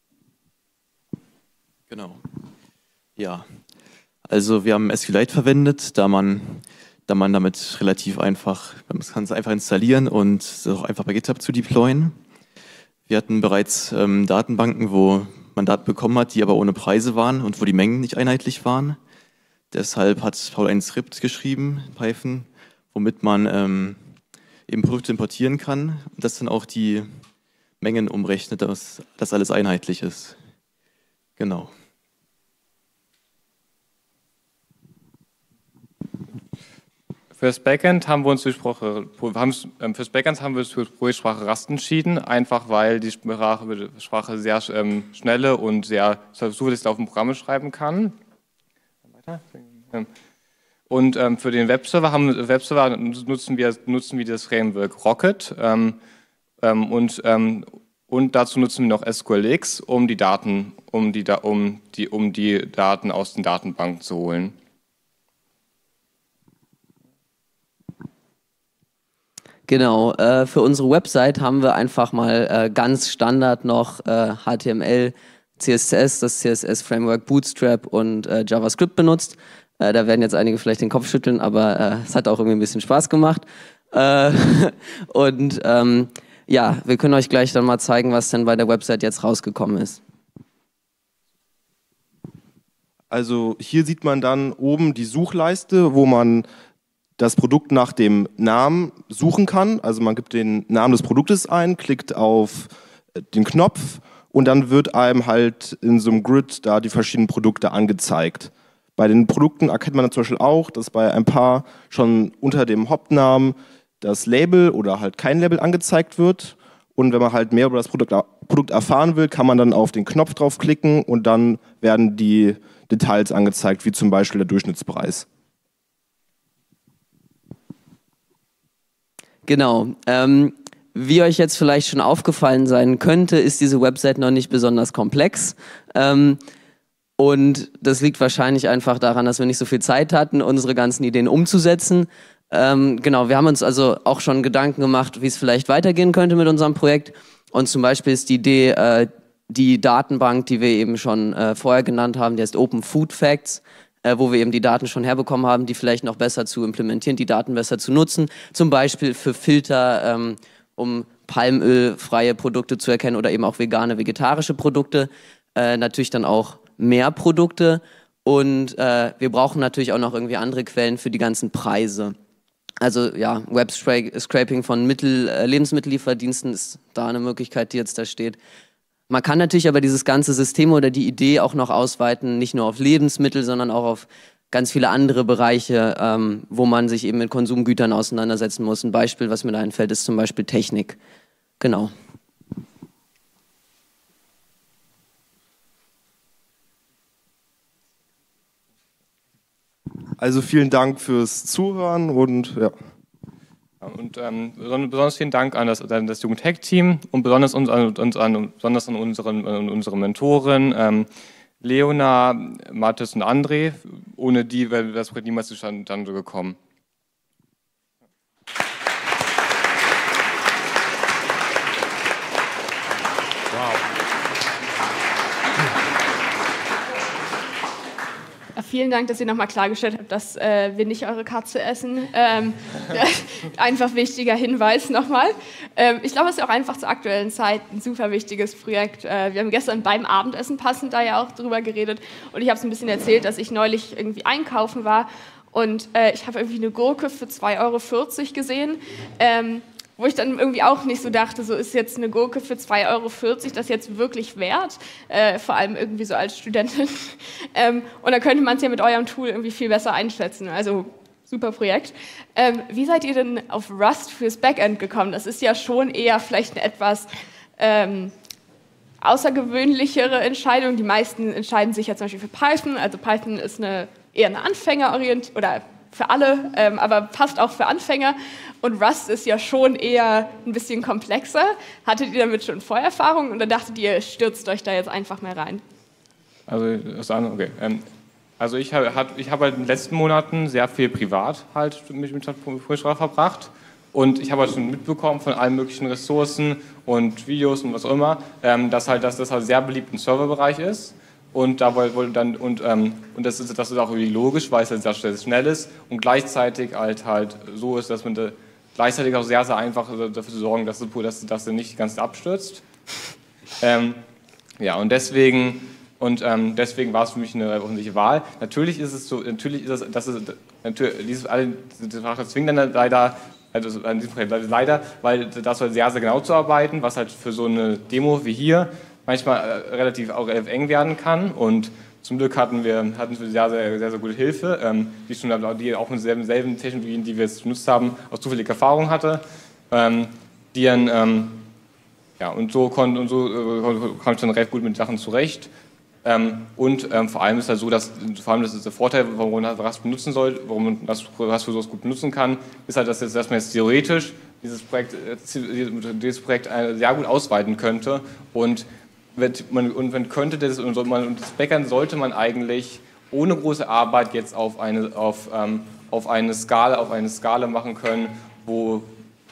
Speaker 21: Genau. Ja, also wir haben SQLite verwendet, da man, da man damit relativ einfach, man kann es einfach installieren und es auch einfach bei GitHub zu deployen. Wir hatten bereits ähm, Datenbanken, wo man Daten bekommen hat, die aber ohne Preise waren und wo die Mengen nicht einheitlich waren. Deshalb hat Paul ein Skript geschrieben, Python, womit man ähm, eben Produkte importieren kann und das dann auch die Mengen umrechnet, dass das alles einheitlich ist. Genau.
Speaker 22: Fürs Backend haben wir uns für Sprache, fürs Backend haben wir uns für Projektsprache Rust entschieden, einfach weil die Sprache, Sprache sehr ähm, schnelle und sehr zuverlässig auf dem Programm schreiben kann. Und ähm, für den Webserver, haben, Webserver nutzen, wir, nutzen wir das Framework Rocket ähm, ähm, und, ähm, und dazu nutzen wir noch S Q L X, um die Daten, um die, um die, um die Daten aus den Datenbanken zu holen.
Speaker 19: Genau, äh, für unsere Website haben wir einfach mal äh, ganz Standard noch äh, H T M L, C S S, das C S S-Framework Bootstrap und äh, JavaScript benutzt. Äh, da werden jetzt einige vielleicht den Kopf schütteln, aber äh, es hat auch irgendwie ein bisschen Spaß gemacht. Äh, und ähm, ja, wir können euch gleich dann mal zeigen, was denn bei der Website jetzt rausgekommen ist.
Speaker 20: Also hier sieht man dann oben die Suchleiste, wo man das Produkt nach dem Namen suchen kann. Also man gibt den Namen des Produktes ein, klickt auf den Knopf und dann wird einem halt in so einem Grid da die verschiedenen Produkte angezeigt. Bei den Produkten erkennt man zum Beispiel auch, dass bei ein paar schon unter dem Hauptnamen das Label oder halt kein Label angezeigt wird. Und wenn man halt mehr über das Produkt, Produkt erfahren will, kann man dann auf den Knopf draufklicken und dann werden die Details angezeigt, wie zum Beispiel der Durchschnittspreis.
Speaker 19: Genau. Ähm, wie euch jetzt vielleicht schon aufgefallen sein könnte, ist diese Website noch nicht besonders komplex. Ähm, und das liegt wahrscheinlich einfach daran, dass wir nicht so viel Zeit hatten, unsere ganzen Ideen umzusetzen. Ähm, genau, wir haben uns also auch schon Gedanken gemacht, wie es vielleicht weitergehen könnte mit unserem Projekt. Und zum Beispiel ist die Idee, äh, die Datenbank, die wir eben schon äh, vorher genannt haben, die heißt Open Food Facts, äh, wo wir eben die Daten schon herbekommen haben, die vielleicht noch besser zu implementieren, die Daten besser zu nutzen. Zum Beispiel für Filter, ähm, um palmölfreie Produkte zu erkennen oder eben auch vegane, vegetarische Produkte. Äh, natürlich dann auch mehr Produkte. Und äh, wir brauchen natürlich auch noch irgendwie andere Quellen für die ganzen Preise. Also ja, Web-Scraping von Mittel, äh, Lebensmittellieferdiensten ist da eine Möglichkeit, die jetzt da steht. Man kann natürlich aber dieses ganze System oder die Idee auch noch ausweiten, nicht nur auf Lebensmittel, sondern auch auf ganz viele andere Bereiche, ähm, wo man sich eben mit Konsumgütern auseinandersetzen muss. Ein Beispiel, was mir da einfällt, ist zum Beispiel Technik. Genau.
Speaker 20: Also vielen Dank fürs Zuhören und ja.
Speaker 22: Und ähm, besonders vielen Dank an das, an das Jugendhack-Team und besonders, uns, an, uns an, besonders an unseren, an unsere Mentoren ähm, Leona, Mathis und André. Ohne die wäre das Projekt niemals zustande gekommen.
Speaker 1: Vielen Dank, dass ihr nochmal klargestellt habt, dass äh, wir nicht eure Katze essen. Ähm, einfach wichtiger Hinweis nochmal. Ähm, ich glaube, es ist auch einfach zur aktuellen Zeit ein super wichtiges Projekt. Äh, wir haben gestern beim Abendessen passend da ja auch drüber geredet und ich habe es ein bisschen erzählt, dass ich neulich irgendwie einkaufen war und äh, ich habe irgendwie eine Gurke für zwei Euro vierzig gesehen. Ähm, wo ich dann irgendwie auch nicht so dachte, so ist jetzt eine Gurke für zwei Euro vierzig das jetzt wirklich wert, äh, vor allem irgendwie so als Studentin. ähm, und dann könnte man es ja mit eurem Tool irgendwie viel besser einschätzen, also super Projekt. Ähm, wie seid ihr denn auf Rust fürs Backend gekommen? Das ist ja schon eher vielleicht eine etwas ähm, außergewöhnlichere Entscheidung. Die meisten entscheiden sich ja zum Beispiel für Python, also Python ist eine, eher eine Anfängerorientierung, oder für alle, ähm, aber passt auch für Anfänger. Und Rust ist ja schon eher ein bisschen komplexer. Hattet ihr damit schon Vorerfahrung oder dachtet ihr, ihr stürzt euch da jetzt einfach mehr rein?
Speaker 22: Also, das andere, okay. Ähm, also ich habe ich hab halt in den letzten Monaten sehr viel privat halt mich mit Programmiersprache verbracht. Und ich habe halt schon mitbekommen von allen möglichen Ressourcen und Videos und was auch immer, ähm, dass halt, dass das halt sehr beliebt im Serverbereich ist. Und da wollte dann und ähm, und das ist das ist auch irgendwie logisch, weil es halt sehr schnell ist und gleichzeitig halt halt so ist, dass man da gleichzeitig auch sehr sehr einfach dafür zu sorgen, dass dass dass er nicht ganz abstürzt. Ähm, ja und deswegen und ähm, deswegen war es für mich eine offensichtliche Wahl. Natürlich ist es so, natürlich ist es, das ist natürlich dieses alle diese Sprache zwingen dann leider also an diesem Projekt leider, weil das halt sehr sehr genau zu arbeiten, was halt für so eine Demo wie hier manchmal äh, relativ auch relativ eng werden kann und zum Glück hatten wir hatten wir sehr, sehr, sehr, sehr gute Hilfe, ähm, die schon die auch mit selben, selben Technologien, die wir jetzt benutzt haben, aus zufälliger Erfahrung hatte, ähm, die dann, ähm, ja und so konnte und so äh, kam ich dann recht gut mit Sachen zurecht ähm, und ähm, vor allem ist halt so, dass vor allem das ist der Vorteil, warum man Rust benutzen soll, warum man Rust für sowas gut benutzen kann, ist halt, dass, jetzt, dass man jetzt theoretisch dieses Projekt dieses Projekt sehr gut ausweiten könnte und Man, und man könnte das, und das Backend sollte man eigentlich ohne große Arbeit jetzt auf eine, auf, ähm, auf eine Skala, auf eine Skala machen können, wo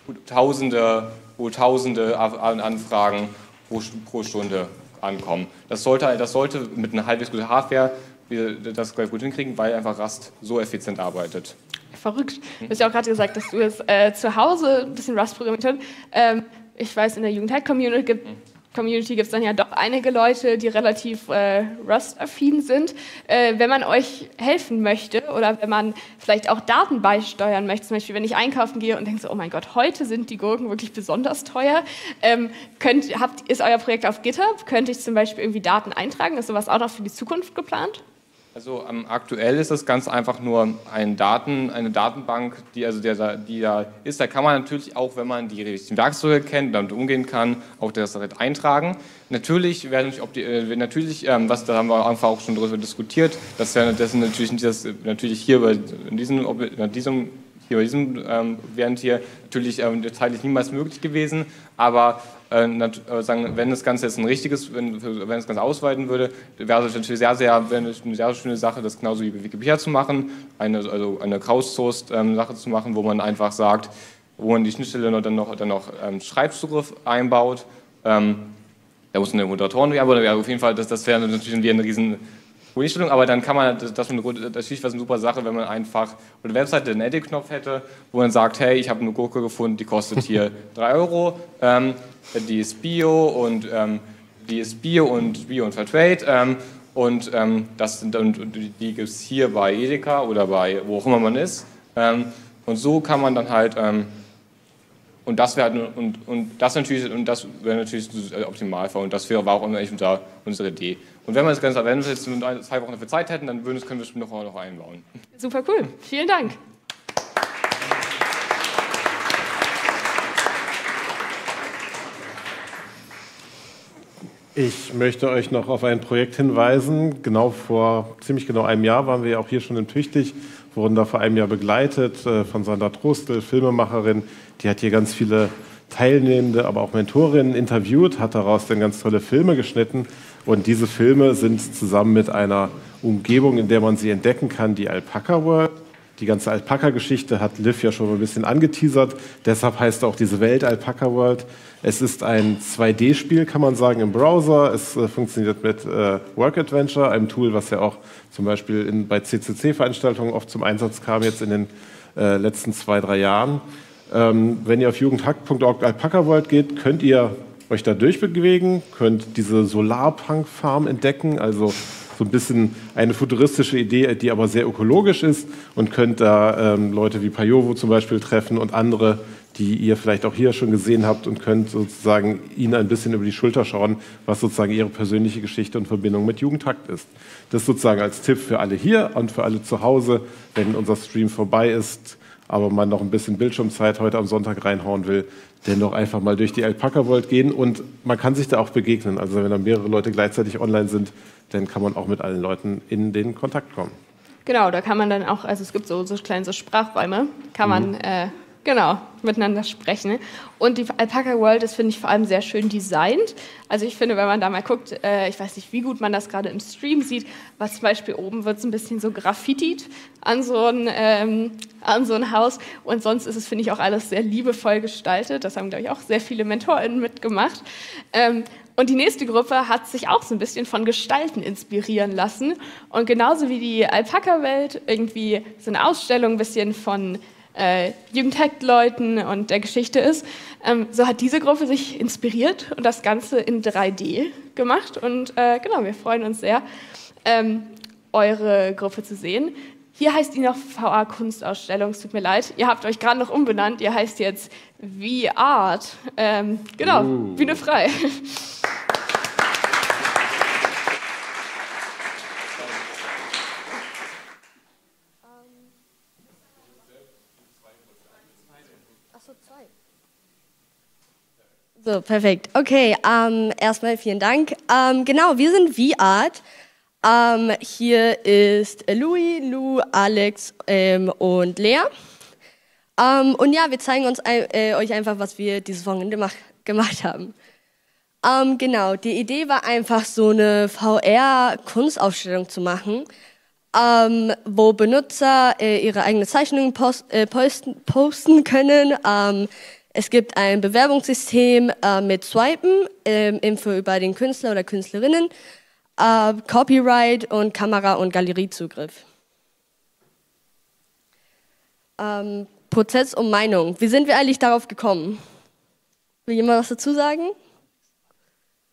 Speaker 22: Tausende, wo Tausende Anfragen pro, pro Stunde ankommen. Das sollte, das sollte mit einer halbwegs guten Hardware das gut hinkriegen, weil einfach Rust so effizient arbeitet.
Speaker 1: Verrückt. Du hast ja auch gerade gesagt, dass du jetzt äh, zu Hause ein bisschen Rust programmiert hast. Ähm, ich weiß, in der Jugendhack-Community gibt Community gibt es dann ja doch einige Leute, die relativ äh, Rust-affin sind. Äh, wenn man euch helfen möchte oder wenn man vielleicht auch Daten beisteuern möchte, zum Beispiel wenn ich einkaufen gehe und denke so, oh mein Gott, heute sind die Gurken wirklich besonders teuer, ähm, könnt, habt, ist euer Projekt auf GitHub? Könnte ich zum Beispiel irgendwie Daten eintragen? Ist sowas auch noch für die Zukunft geplant?
Speaker 22: Also ähm, aktuell ist das ganz einfach nur ein Daten, eine Datenbank, die, also der, die da ist. Da kann man natürlich auch, wenn man die richtigen Werkzeuge kennt, damit umgehen kann, auch das direkt eintragen. Natürlich werden ob die, äh, natürlich, ähm, was da haben wir einfach auch schon darüber diskutiert, das wäre das sind natürlich nicht das, natürlich hier bei in diesem, in diesem hier bei diesem ähm, während hier natürlich ähm, zeitlich niemals möglich gewesen, aber äh, sagen, wenn das Ganze jetzt ein richtiges, wenn, wenn das Ganze ausweiten würde, wäre es natürlich sehr, sehr, wäre eine sehr schöne Sache, das genauso wie Wikipedia zu machen, eine, also eine crowdsourced ähm, Sache zu machen, wo man einfach sagt, wo man die Schnittstelle noch, dann noch, dann noch ähm, Schreibzugriff einbaut. Ähm, da muss eine Moderatoren werden, aber auf jeden Fall, das, das wäre natürlich eine riesen Einstellung, aber dann kann man, das, das ist eine super Sache, wenn man einfach eine Webseite einen Edit-Knopf hätte, wo man sagt, hey, ich habe eine Gurke gefunden, die kostet hier drei Euro, ähm, die ist Bio und ähm, die ist Bio und Bio und Fairtrade ähm, und, ähm, das sind, und, und die gibt es hier bei Edeka oder bei wo auch immer man ist ähm, und so kann man dann halt ähm, und das wäre und, und das natürlich und das wäre natürlich Optimalfall und das wäre war auch eigentlich unser, unsere Idee. Und wenn wir das Ganze, wenn wir jetzt zwei Wochen dafür Zeit hätten, dann würden, können wir es noch, noch einbauen.
Speaker 1: Super cool, vielen Dank.
Speaker 2: Ich möchte euch noch auf ein Projekt hinweisen. Genau vor ziemlich genau einem Jahr waren wir ja auch hier schon in Tüchtig, wurden da vor einem Jahr begleitet von Sandra Trostel, Filmemacherin. Die hat hier ganz viele Teilnehmende, aber auch Mentorinnen interviewt, hat daraus dann ganz tolle Filme geschnitten. Und diese Filme sind zusammen mit einer Umgebung, in der man sie entdecken kann, die Alpaca World. Die ganze Alpaka-Geschichte hat Liv ja schon mal ein bisschen angeteasert. Deshalb heißt auch diese Welt Alpaca World. Es ist ein zwei D-Spiel, kann man sagen, im Browser. Es äh, funktioniert mit äh, Work Adventure, einem Tool, was ja auch zum Beispiel in, bei C C C-Veranstaltungen oft zum Einsatz kam, jetzt in den äh, letzten zwei, drei Jahren. Ähm, wenn ihr auf jugendhack punkt org Alpaca World geht, könnt ihr euch da durchbewegen, könnt diese Solarpunk-Farm entdecken, also so ein bisschen eine futuristische Idee, die aber sehr ökologisch ist und könnt da ähm, Leute wie Pajovo zum Beispiel treffen und andere, die ihr vielleicht auch hier schon gesehen habt und könnt sozusagen ihnen ein bisschen über die Schulter schauen, was sozusagen ihre persönliche Geschichte und Verbindung mit Jugendhakt ist. Das sozusagen als Tipp für alle hier und für alle zu Hause, wenn unser Stream vorbei ist, aber man noch ein bisschen Bildschirmzeit heute am Sonntag reinhauen will, dennoch einfach mal durch die Alpaca World gehen und man kann sich da auch begegnen. Also wenn da mehrere Leute gleichzeitig online sind, dann kann man auch mit allen Leuten in den Kontakt kommen.
Speaker 1: Genau, da kann man dann auch, also es gibt so, so kleine so Sprachräume, kann man mhm. äh, genau miteinander sprechen. Und die Alpaca World ist, finde ich, vor allem sehr schön designt. Also ich finde, wenn man da mal guckt, äh, ich weiß nicht, wie gut man das gerade im Stream sieht, was zum Beispiel oben wird es ein bisschen so graffitied an so ein, ähm, an so ein Haus. Und sonst ist es, finde ich, auch alles sehr liebevoll gestaltet. Das haben, glaube ich, auch sehr viele MentorInnen mitgemacht. Ähm, Und die nächste Gruppe hat sich auch so ein bisschen von Gestalten inspirieren lassen. Und genauso wie die Alpaca-Welt irgendwie so eine Ausstellung ein bisschen von äh, Jugendhakt-Leuten und der Geschichte ist, ähm, so hat diese Gruppe sich inspiriert und das Ganze in drei D gemacht. Und äh, genau, wir freuen uns sehr, ähm, eure Gruppe zu sehen. Hier heißt die noch V R-Kunstausstellung, es tut mir leid. Ihr habt euch gerade noch umbenannt, ihr heißt jetzt V-Art. Ähm, genau, uh. Bühne frei.
Speaker 4: So, perfekt. Okay, ähm, erstmal vielen Dank. Ähm, genau, wir sind V-Art. Ähm, hier ist Louis, Lou, Alex ähm, und Lea. Ähm, und ja, wir zeigen uns äh, euch einfach, was wir dieses Wochenende mach, gemacht haben. Ähm, genau, die Idee war einfach, so eine V R-Kunstausstellung zu machen, ähm, wo Benutzer äh, ihre eigenen Zeichnungen post, äh, posten, posten können. Ähm, es gibt ein Bewerbungssystem äh, mit Swipen, äh, Info über den Künstler oder Künstlerinnen, äh, Copyright und Kamera- und Galeriezugriff. Ähm, Prozess und Meinung. Wie sind wir eigentlich darauf gekommen? Will jemand was dazu sagen?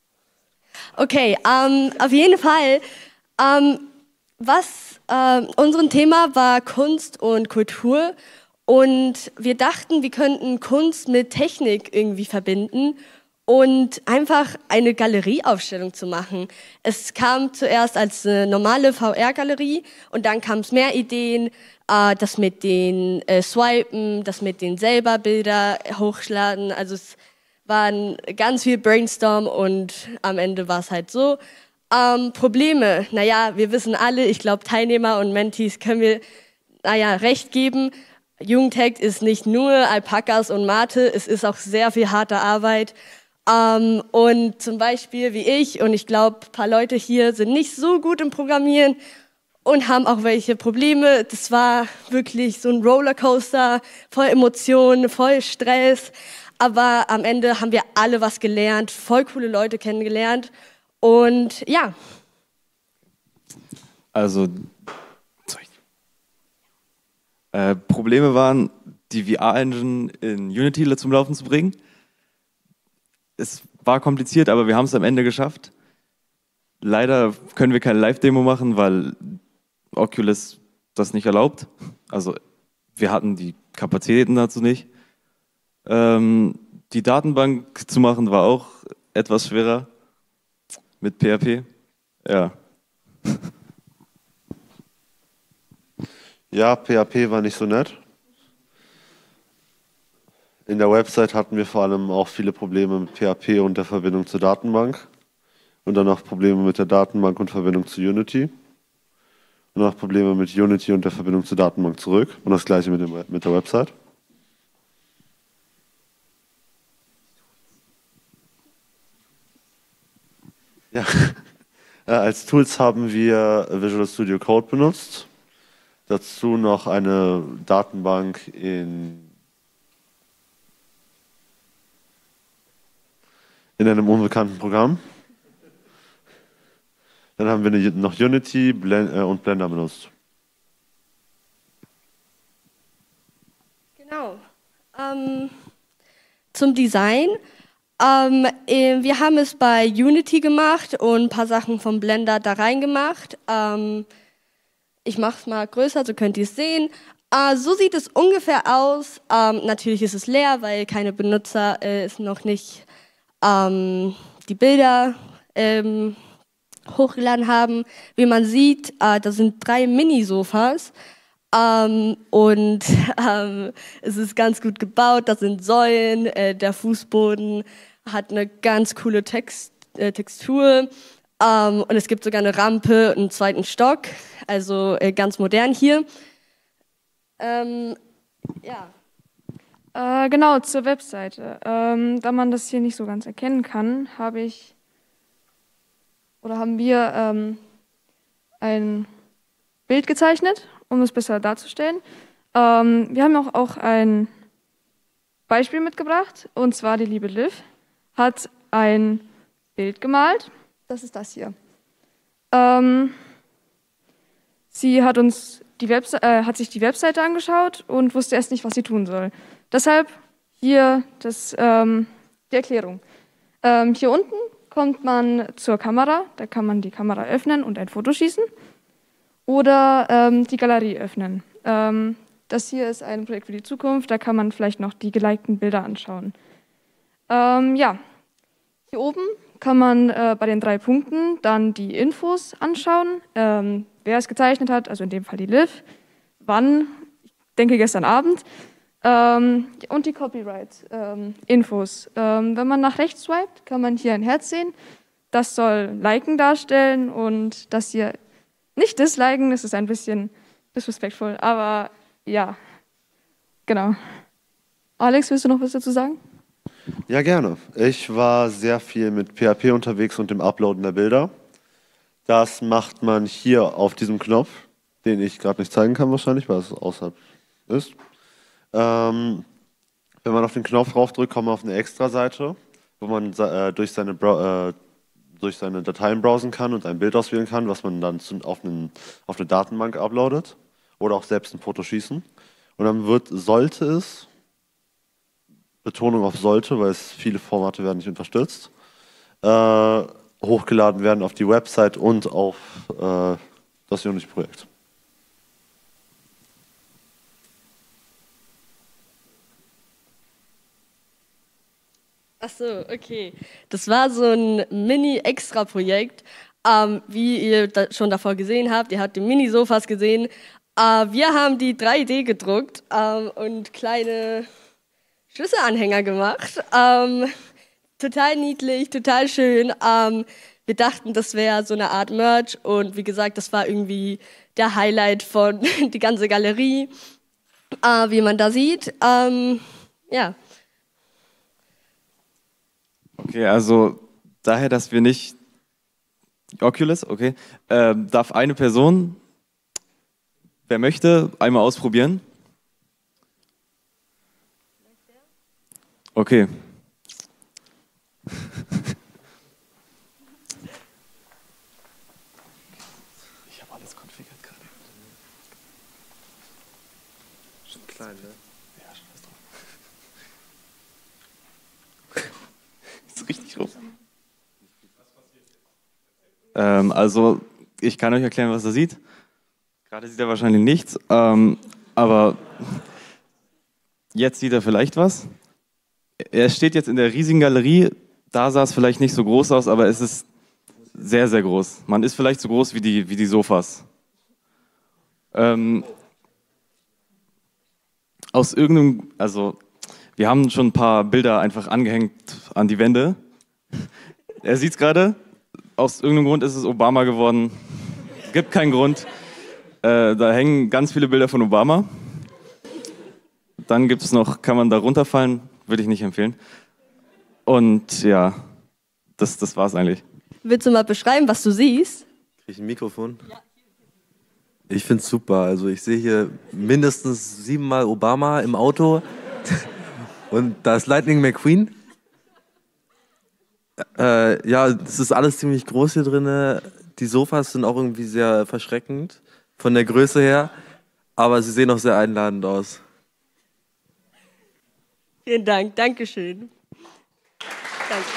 Speaker 4: Okay, ähm, auf jeden Fall. Ähm, was ähm, unser Thema war Kunst und Kultur. Und wir dachten, wir könnten Kunst mit Technik irgendwie verbinden und einfach eine Galerieaufstellung zu machen. Es kam zuerst als eine normale V R-Galerie und dann kam es mehr Ideen, äh, das mit den äh, Swipen, das mit den selber Bilder hochschlagen. Also es waren ganz viel Brainstorm und am Ende war es halt so. Ähm, Probleme, naja, wir wissen alle, ich glaube Teilnehmer und Mentees können wir, naja, recht geben. Jugendhackt ist nicht nur Alpakas und Mate, es ist auch sehr viel harte Arbeit. Ähm, und zum Beispiel wie ich und ich glaube, ein paar Leute hier sind nicht so gut im Programmieren und haben auch welche Probleme. Das war wirklich so ein Rollercoaster, voll Emotionen, voll Stress. Aber am Ende haben wir alle was gelernt, voll coole Leute kennengelernt. Und ja.
Speaker 5: Also, Äh, Probleme waren, die V R-Engine in Unity zum Laufen zu bringen. Es war kompliziert, aber wir haben es am Ende geschafft. Leider können wir keine Live-Demo machen, weil Oculus das nicht erlaubt. Also wir hatten die Kapazitäten dazu nicht. Ähm, die Datenbank zu machen war auch etwas schwerer mit P H P. Ja.
Speaker 6: Ja, P H P war nicht so nett. In der Website hatten wir vor allem auch viele Probleme mit P H P und der Verbindung zur Datenbank. Und dann auch Probleme mit der Datenbank und Verbindung zu Unity. Und auch Probleme mit Unity und der Verbindung zur Datenbank zurück. Und das gleiche mit, dem, mit der Website. Ja. Als Tools haben wir Visual Studio Code benutzt. Dazu noch eine Datenbank in, in einem unbekannten Programm. Dann haben wir noch Unity Blend, äh, und Blender benutzt.
Speaker 4: Genau. Ähm, zum Design. Ähm, äh, wir haben es bei Unity gemacht und ein paar Sachen vom Blender da reingemacht. Ähm, Ich mache es mal größer, so könnt ihr es sehen. Äh, so sieht es ungefähr aus. Ähm, natürlich ist es leer, weil keine Benutzer äh, es noch nicht ähm, die Bilder ähm, hochgeladen haben. Wie man sieht, äh, da sind drei Mini-Sofas ähm, und ähm, es ist ganz gut gebaut. Da sind Säulen, äh, der Fußboden hat eine ganz coole Text, äh, Textur. Um, und es gibt sogar eine Rampe und einen zweiten Stock, also äh, ganz modern hier. Ähm, ja.
Speaker 3: Äh, genau, zur Webseite. Ähm, da man das hier nicht so ganz erkennen kann, habe ich oder haben wir ähm, ein Bild gezeichnet, um es besser darzustellen. Ähm, wir haben auch, auch ein Beispiel mitgebracht, und zwar die liebe Liv hat ein Bild gemalt. Das ist das hier. Ähm, sie hat, uns die Webse äh, hat sich die Webseite angeschaut und wusste erst nicht, was sie tun soll. Deshalb hier das, ähm, die Erklärung. Ähm, hier unten kommt man zur Kamera, da kann man die Kamera öffnen und ein Foto schießen. Oder ähm, die Galerie öffnen. Ähm, das hier ist ein Projekt für die Zukunft, da kann man vielleicht noch die gelikten Bilder anschauen. Ähm, ja, hier oben kann man äh, bei den drei Punkten dann die Infos anschauen, ähm, wer es gezeichnet hat, also in dem Fall die Liv, wann, ich denke gestern Abend, ähm, und die Copyright-Infos. Ähm, ähm, wenn man nach rechts swipet, kann man hier ein Herz sehen, das soll Liken darstellen und das hier nicht disliken, das ist ein bisschen disrespektvoll, aber ja, genau. Alex, willst du noch was dazu sagen?
Speaker 6: Ja, gerne. Ich war sehr viel mit P H P unterwegs und dem Uploaden der Bilder. Das macht man hier auf diesem Knopf, den ich gerade nicht zeigen kann wahrscheinlich, weil es außerhalb ist. Ähm, wenn man auf den Knopf draufdrückt, kommt man auf eine Extra-Seite, wo man äh, durch, seine äh, durch seine Dateien browsen kann und ein Bild auswählen kann, was man dann zu, auf, einen, auf eine Datenbank uploadet oder auch selbst ein Foto schießen. Und dann wird, sollte es, Betonung auf sollte, weil es viele Formate werden nicht unterstützt, äh, hochgeladen werden auf die Website und auf äh, das Unity-Projekt.
Speaker 4: Ach so, okay. Das war so ein Mini-Extra-Projekt. Ähm, wie ihr da schon davor gesehen habt, ihr habt die Mini-Sofas gesehen. Äh, wir haben die drei D gedruckt ähm, und kleine Schlüsselanhänger gemacht. Ähm, total niedlich, total schön. Ähm, wir dachten, das wäre so eine Art Merch und wie gesagt, das war irgendwie der Highlight von die ganze Galerie, äh, wie man da sieht. Ähm, ja.
Speaker 5: Okay, also daher, dass wir nicht Oculus, okay, äh, darf eine Person, wer möchte, einmal ausprobieren. Okay.
Speaker 6: Ich habe alles konfiguriert gerade. Schon klein, ne? Ja, scheiß drauf.
Speaker 5: Ist richtig rum. Ähm, also, ich kann euch erklären, was er sieht. Gerade sieht er wahrscheinlich nichts, ähm, aber jetzt sieht er vielleicht was. Er steht jetzt in der riesigen Galerie, da sah es vielleicht nicht so groß aus, aber es ist sehr, sehr groß. Man ist vielleicht so groß wie die, wie die Sofas. Ähm, aus irgendeinem, also wir haben schon ein paar Bilder einfach angehängt an die Wände. Er sieht es gerade, aus irgendeinem Grund ist es Obama geworden. Gibt keinen Grund. Äh, da hängen ganz viele Bilder von Obama. Dann gibt es noch, kann man da runterfallen, würde ich nicht empfehlen. Und ja, das, das war es eigentlich.
Speaker 4: Willst du mal beschreiben, was du siehst?
Speaker 7: Krieg ich ein Mikrofon? Ja. Ich finde es super. Also ich sehe hier mindestens siebenmal Obama im Auto und da ist Lightning McQueen. Äh, ja, es ist alles ziemlich groß hier drin. Die Sofas sind auch irgendwie sehr verschreckend von der Größe her, aber sie sehen auch sehr einladend aus.
Speaker 4: Vielen Dank, Dankeschön. Danke.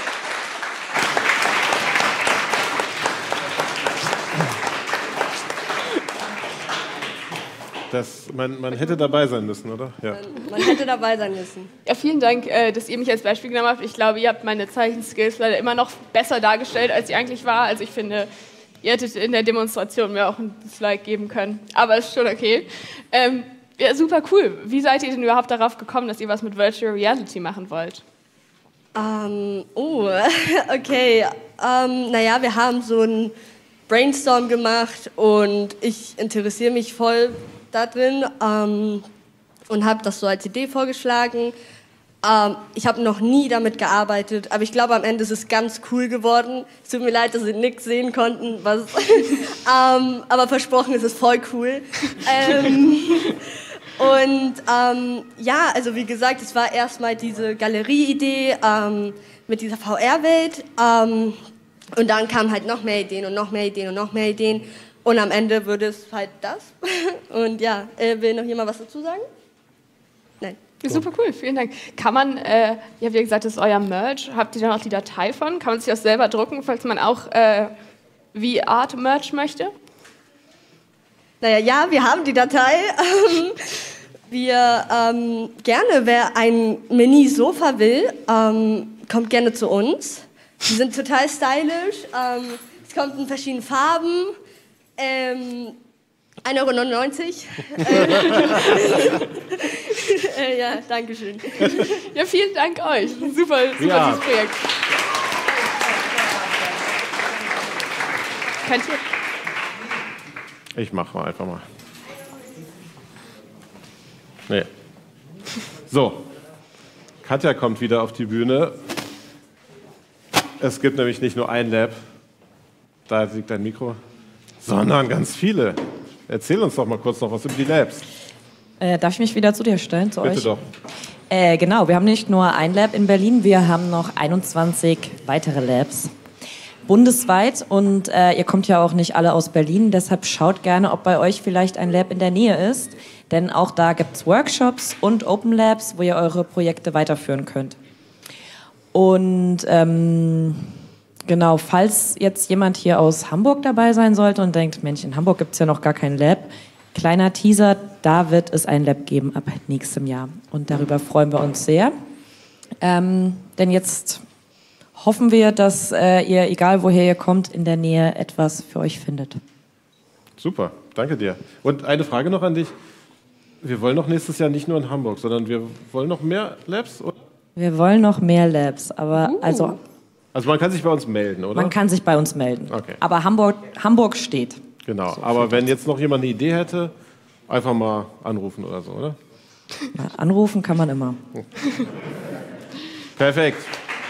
Speaker 2: Das, man, man hätte dabei sein müssen, oder? Ja.
Speaker 4: Man, man hätte dabei sein müssen.
Speaker 1: Ja, vielen Dank, äh, dass ihr mich als Beispiel genommen habt. Ich glaube, ihr habt meine Zeichenskills leider immer noch besser dargestellt, als sie eigentlich war. Also ich finde, ihr hättet in der Demonstration mir auch ein Dislike geben können. Aber ist schon okay. Ähm, ja, super cool. Wie seid ihr denn überhaupt darauf gekommen, dass ihr was mit Virtual Reality machen wollt?
Speaker 4: Ähm, oh, okay. Ähm, naja, wir haben so einen Brainstorm gemacht und ich interessiere mich voll da drin ähm, und habe das so als Idee vorgeschlagen. Ähm, ich habe noch nie damit gearbeitet, aber ich glaube, am Ende ist es ganz cool geworden. Es tut mir leid, dass Sie nichts sehen konnten, was, ähm, aber versprochen, es ist voll cool. Ähm, und ähm, ja, also wie gesagt, es war erstmal diese Galerie-Idee ähm, mit dieser V R-Welt ähm, und dann kamen halt noch mehr Ideen und noch mehr Ideen und noch mehr Ideen. Und am Ende würde es halt das. Und ja, äh, will noch jemand was dazu sagen? Nein.
Speaker 1: Ja, super cool, vielen Dank. Kann man, äh, ja wie gesagt, das ist euer Merch, habt ihr da noch die Datei von? Kann man sich das selber drucken, falls man auch äh, V R-Merch möchte?
Speaker 4: Naja, ja, wir haben die Datei. wir ähm, gerne, wer ein Mini-Sofa will, ähm, kommt gerne zu uns. Die sind total stylisch. Ähm, es kommt in verschiedenen Farben. Ähm, ein Euro neunundneunzig. äh, ja, danke schön.
Speaker 1: Ja, vielen Dank euch. Super, super
Speaker 2: Ja.
Speaker 1: dieses Projekt. Könnt ihr?
Speaker 2: Ich mach mal einfach mal. Nee. So. Katja kommt wieder auf die Bühne. Es gibt nämlich nicht nur ein Lab, da liegt dein Mikro, sondern ganz viele. Erzähl uns doch mal kurz noch was über die Labs.
Speaker 17: Äh, darf ich mich wieder zu dir stellen, zu
Speaker 2: Bitte
Speaker 17: euch?
Speaker 2: doch.
Speaker 17: Äh, genau, wir haben nicht nur ein Lab in Berlin, wir haben noch einundzwanzig weitere Labs bundesweit und äh, ihr kommt ja auch nicht alle aus Berlin, deshalb schaut gerne, ob bei euch vielleicht ein Lab in der Nähe ist, denn auch da gibt es Workshops und Open Labs, wo ihr eure Projekte weiterführen könnt. Und ähm, Genau, falls jetzt jemand hier aus Hamburg dabei sein sollte und denkt, Mensch, in Hamburg gibt es ja noch gar kein Lab. Kleiner Teaser, da wird es ein Lab geben ab nächstem Jahr. Und darüber freuen wir uns sehr. Ähm, denn jetzt hoffen wir, dass äh, ihr, egal woher ihr kommt, in der Nähe etwas für euch findet.
Speaker 2: Super, danke dir. Und eine Frage noch an dich. Wir wollen noch nächstes Jahr nicht nur in Hamburg, sondern wir wollen noch mehr Labs, oder?
Speaker 17: Wir wollen noch mehr Labs, aber
Speaker 2: Uh.
Speaker 17: also...
Speaker 2: Also man kann sich bei uns melden, oder?
Speaker 17: Man kann sich bei uns melden.
Speaker 2: Okay.
Speaker 17: Aber Hamburg, Hamburg steht.
Speaker 2: Genau, aber wenn jetzt noch jemand eine Idee hätte, einfach mal anrufen oder so, oder?
Speaker 17: Na, anrufen kann man immer.
Speaker 2: Perfekt.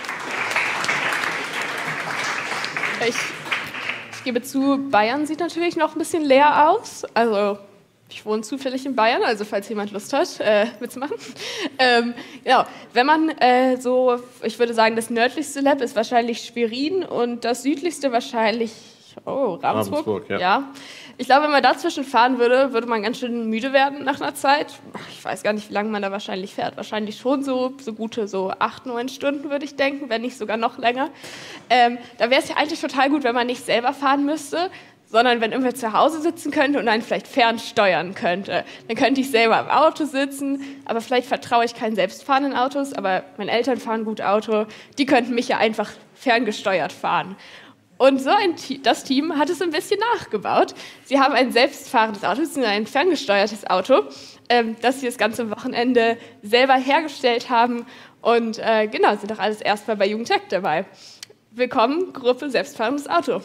Speaker 1: Ich, ich gebe zu, Bayern sieht natürlich noch ein bisschen leer aus. Also ich wohne zufällig in Bayern, also falls jemand Lust hat, äh, mitzumachen. Ähm, genau. Wenn man äh, so, ich würde sagen, das nördlichste Lab ist wahrscheinlich Schwerin und das südlichste wahrscheinlich, oh, Ravensburg.
Speaker 2: Ravensburg, ja.
Speaker 1: Ja. Ich glaube, wenn man dazwischen fahren würde, würde man ganz schön müde werden nach einer Zeit. Ich weiß gar nicht, wie lange man da wahrscheinlich fährt. Wahrscheinlich schon so, so gute so acht, neun Stunden, würde ich denken, wenn nicht sogar noch länger. Ähm, da wäre es ja eigentlich total gut, wenn man nicht selber fahren müsste, sondern wenn irgendwer zu Hause sitzen könnte und einen vielleicht fernsteuern könnte. Dann könnte ich selber im Auto sitzen, aber vielleicht vertraue ich keinen selbstfahrenden Autos, aber meine Eltern fahren gut Auto, die könnten mich ja einfach ferngesteuert fahren. Und so ein das Team hat es ein bisschen nachgebaut. Sie haben ein selbstfahrendes Auto, ein ferngesteuertes Auto, ähm, das sie das ganze Wochenende selber hergestellt haben. Und äh, genau, sind doch alles erstmal bei Jugendtech dabei. Willkommen, Gruppe Selbstfahrendes Auto.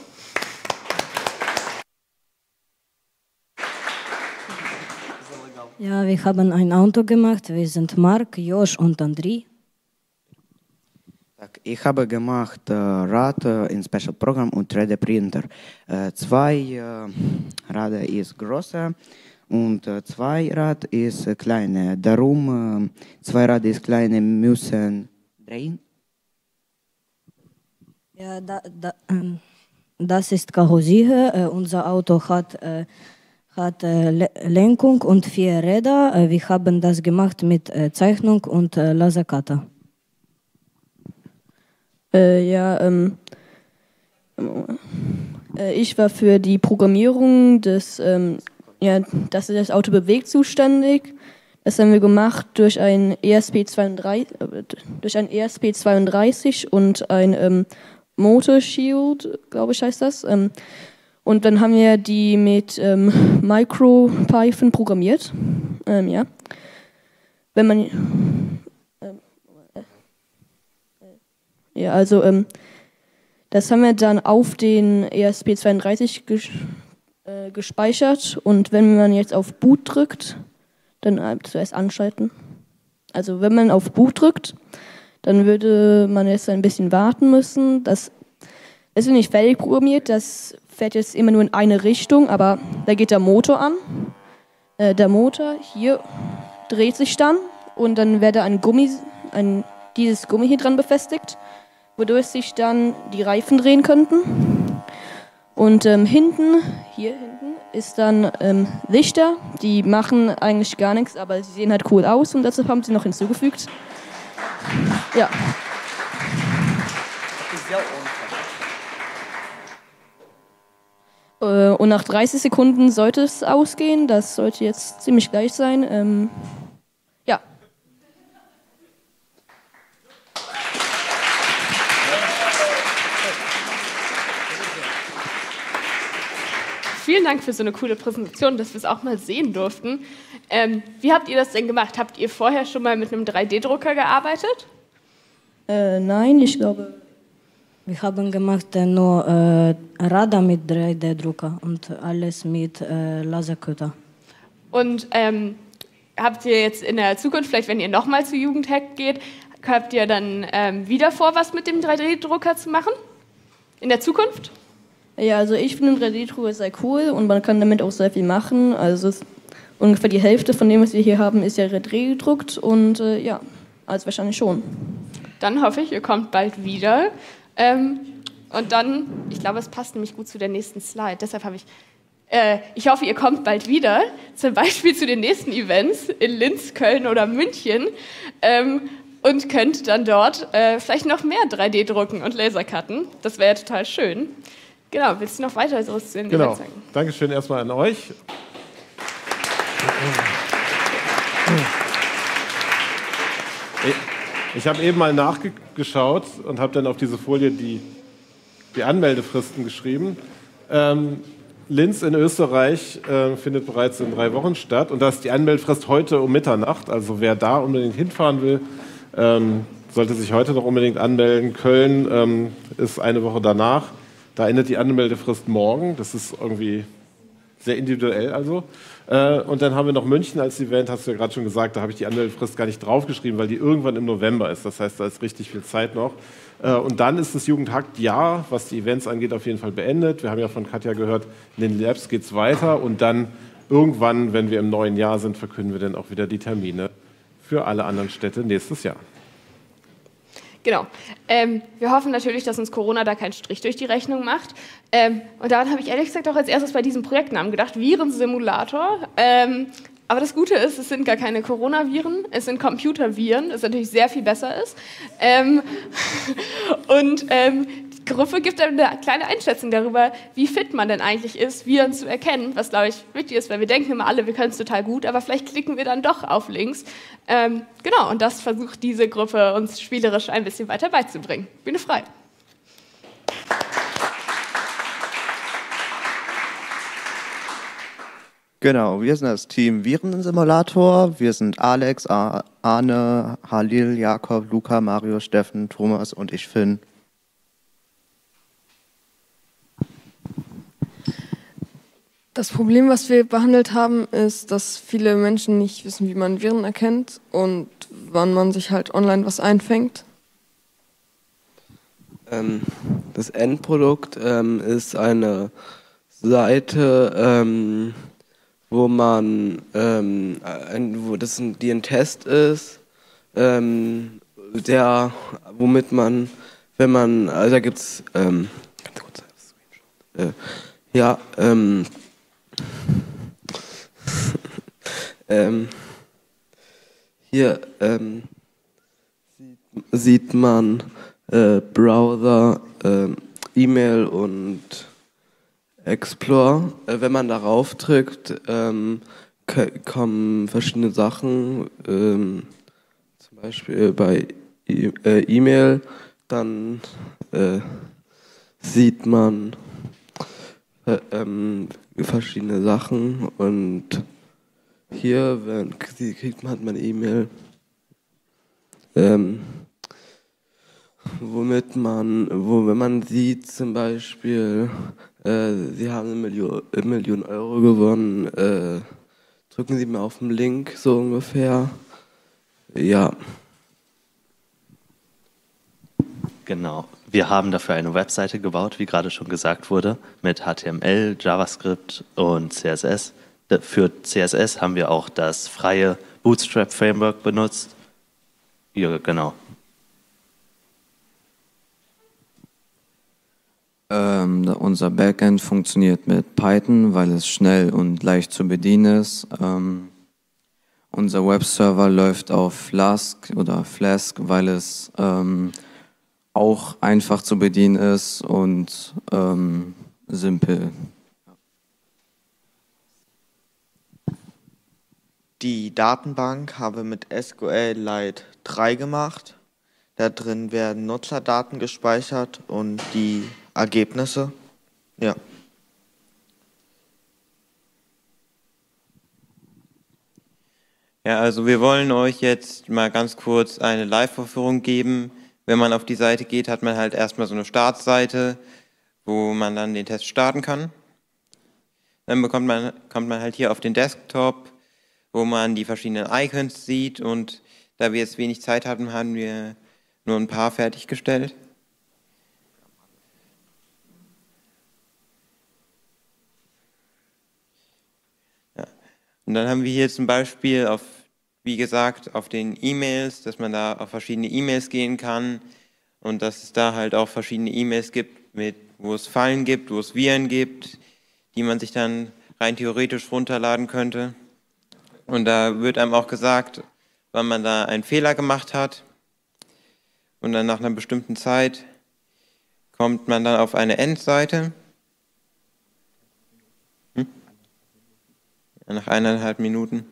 Speaker 8: Ja, wir haben ein Auto gemacht. Wir sind Marc, Josh und André.
Speaker 9: Ich habe gemacht äh, Rad äh, in Special Program und drei D Printer. Äh, zwei äh, Rad ist große und äh, zwei Rad ist äh, kleine. Darum äh, zwei Rad ist kleine müssen drehen.
Speaker 8: Ja, da, da, ähm, das ist Karossiere. Äh, unser Auto hat, äh, hat äh, Lenkung und vier Räder. Äh, wir haben das gemacht mit äh, Zeichnung und äh, Lasercutter.
Speaker 23: Äh, ja, ähm, äh, ich war für die Programmierung des, ähm, ja, dass sich das Auto bewegt, zuständig. Das haben wir gemacht durch ein E S P zweiunddreißig, äh, durch ein E S P zweiunddreißig und ein ähm, Motor Shield, glaube ich, heißt das. Ähm, und dann haben wir die mit ähm, MicroPython programmiert. Ähm, ja. Wenn man Ja, also ähm, das haben wir dann auf den E S P zweiunddreißig ges äh, gespeichert und wenn man jetzt auf Boot drückt, dann äh, zuerst anschalten. Also wenn man auf Boot drückt, dann würde man jetzt ein bisschen warten müssen. Das ist nicht fertig programmiert, das fährt jetzt immer nur in eine Richtung, aber da geht der Motor an. Äh, der Motor hier dreht sich dann und dann werde ein Gummi, ein, dieses Gummi hier dran befestigt, wodurch sich dann die Reifen drehen könnten. Und ähm, hinten, hier hinten, ist dann ähm, Lichter. Die machen eigentlich gar nichts, aber sie sehen halt cool aus und deshalb haben sie noch hinzugefügt. Ja. Äh, und nach dreißig Sekunden sollte es ausgehen. Das sollte jetzt ziemlich gleich sein. Ähm, ja.
Speaker 1: Vielen Dank für so eine coole Präsentation, dass wir es auch mal sehen durften. Ähm, wie habt ihr das denn gemacht? Habt ihr vorher schon mal mit einem drei D Drucker gearbeitet?
Speaker 23: Äh, nein, ich glaube...
Speaker 8: Wir haben gemacht äh, nur äh, Radar mit drei D Drucker und alles mit äh, Lasercutter.
Speaker 1: Und ähm, habt ihr jetzt in der Zukunft, vielleicht wenn ihr nochmal zu Jugendhack geht, habt ihr dann ähm, wieder vor, was mit dem drei D Drucker zu machen? In der Zukunft?
Speaker 23: Ja, also ich finde den drei D Drucker sehr cool und man kann damit auch sehr viel machen. Also es ist ungefähr die Hälfte von dem, was wir hier haben, ist ja drei D gedruckt und äh, ja, also wahrscheinlich schon.
Speaker 1: Dann hoffe ich, ihr kommt bald wieder. Ähm, und dann, ich glaube, es passt nämlich gut zu der nächsten Slide. Deshalb habe ich, äh, ich hoffe, ihr kommt bald wieder, zum Beispiel zu den nächsten Events in Linz, Köln oder München. Ähm, und könnt dann dort äh, vielleicht noch mehr drei D drucken und Lasercutten. Das wäre ja total schön. Genau, willst du noch weiter so zu den
Speaker 2: Genau.
Speaker 1: Events sagen?
Speaker 2: Dankeschön erstmal an euch. Ich habe eben mal nachgeschaut und habe dann auf diese Folie die, die Anmeldefristen geschrieben. Ähm, Linz in Österreich äh, findet bereits in drei Wochen statt und da ist die Anmeldefrist heute um Mitternacht. Also wer da unbedingt hinfahren will, ähm, sollte sich heute noch unbedingt anmelden. Köln ähm, ist eine Woche danach. Da endet die Anmeldefrist morgen. Das ist irgendwie sehr individuell also. Äh, und dann haben wir noch München als Event, hast du ja gerade schon gesagt, da habe ich die Anmeldefrist gar nicht draufgeschrieben, weil die irgendwann im November ist. Das heißt, da ist richtig viel Zeit noch. Äh, und dann ist das Jugendhakt-Jahr, was die Events angeht, auf jeden Fall beendet. Wir haben ja von Katja gehört, in den Labs geht es weiter. Und dann irgendwann, wenn wir im neuen Jahr sind, verkünden wir dann auch wieder die Termine für alle anderen Städte nächstes Jahr.
Speaker 1: Genau. Ähm, wir hoffen natürlich, dass uns Corona da keinen Strich durch die Rechnung macht. Ähm, und daran habe ich ehrlich gesagt auch als erstes bei diesem Projektnamen gedacht, Virensimulator. Ähm, aber das Gute ist, es sind gar keine Coronaviren, es sind Computerviren, das natürlich sehr viel besser ist. Ähm, und ähm, die Gruppe gibt dann eine kleine Einschätzung darüber, wie fit man denn eigentlich ist, Viren zu erkennen, was, glaube ich, wichtig ist, weil wir denken immer alle, wir können es total gut, aber vielleicht klicken wir dann doch auf Links. Ähm, genau, und das versucht diese Gruppe uns spielerisch ein bisschen weiter beizubringen. Bühne frei.
Speaker 10: Genau, wir sind das Team Virensimulator. Wir sind Alex, Arne, Halil, Jakob, Luca, Mario, Steffen, Thomas und ich, Finn.
Speaker 11: Das Problem, was wir behandelt haben, ist, dass viele Menschen nicht wissen, wie man Viren erkennt und wann man sich halt online was einfängt.
Speaker 13: Ähm, das Endprodukt ähm, ist eine Seite, ähm, wo man, ähm, ein, wo das ein, die ein Test ist, ähm, der, womit man, wenn man, also da gibt's, ähm, ganz kurz, äh, ja, ähm, ähm, hier ähm, sieht, sieht man äh, Browser, äh, E-Mail und Explore. Äh, wenn man darauf drückt, ähm, kommen verschiedene Sachen, ähm, zum Beispiel bei e äh, E-Mail, dann äh, sieht man äh, ähm, verschiedene Sachen und hier wenn, kriegt man, hat man E-Mail, ähm, womit man, wo wenn man sieht zum Beispiel, äh, Sie haben eine Million, eine Million Euro gewonnen, äh, drücken Sie mal auf den Link, so ungefähr. Ja.
Speaker 24: Genau. Wir haben dafür eine Webseite gebaut, wie gerade schon gesagt wurde, mit H T M L, JavaScript und C S S. Für C S S haben wir auch das freie Bootstrap-Framework benutzt. Ja, genau.
Speaker 25: Ähm, unser Backend funktioniert mit Python, weil es schnell und leicht zu bedienen ist. Ähm, unser Webserver läuft auf Flask oder Flask, weil es ähm, auch einfach zu bedienen ist und ähm, simpel.
Speaker 10: Die Datenbank haben wir mit SQLite drei gemacht. Da drin werden Nutzerdaten gespeichert und die Ergebnisse. Ja.
Speaker 26: Ja, also wir wollen euch jetzt mal ganz kurz eine Live-Vorführung geben. Wenn man auf die Seite geht, hat man halt erstmal so eine Startseite, wo man dann den Test starten kann. Dann bekommt man, kommt man halt hier auf den Desktop, wo man die verschiedenen Icons sieht, und da wir jetzt wenig Zeit hatten, haben wir nur ein paar fertiggestellt. Ja. Und dann haben wir hier zum Beispiel auf, wie gesagt, auf den E-Mails, dass man da auf verschiedene E-Mails gehen kann und dass es da halt auch verschiedene E-Mails gibt, mit, wo es Fallen gibt, wo es Viren gibt, die man sich dann rein theoretisch runterladen könnte. Und da wird einem auch gesagt, wann man da einen Fehler gemacht hat. und dann nach einer bestimmten Zeit kommt man dann auf eine Endseite. Hm? Nach eineinhalb Minuten.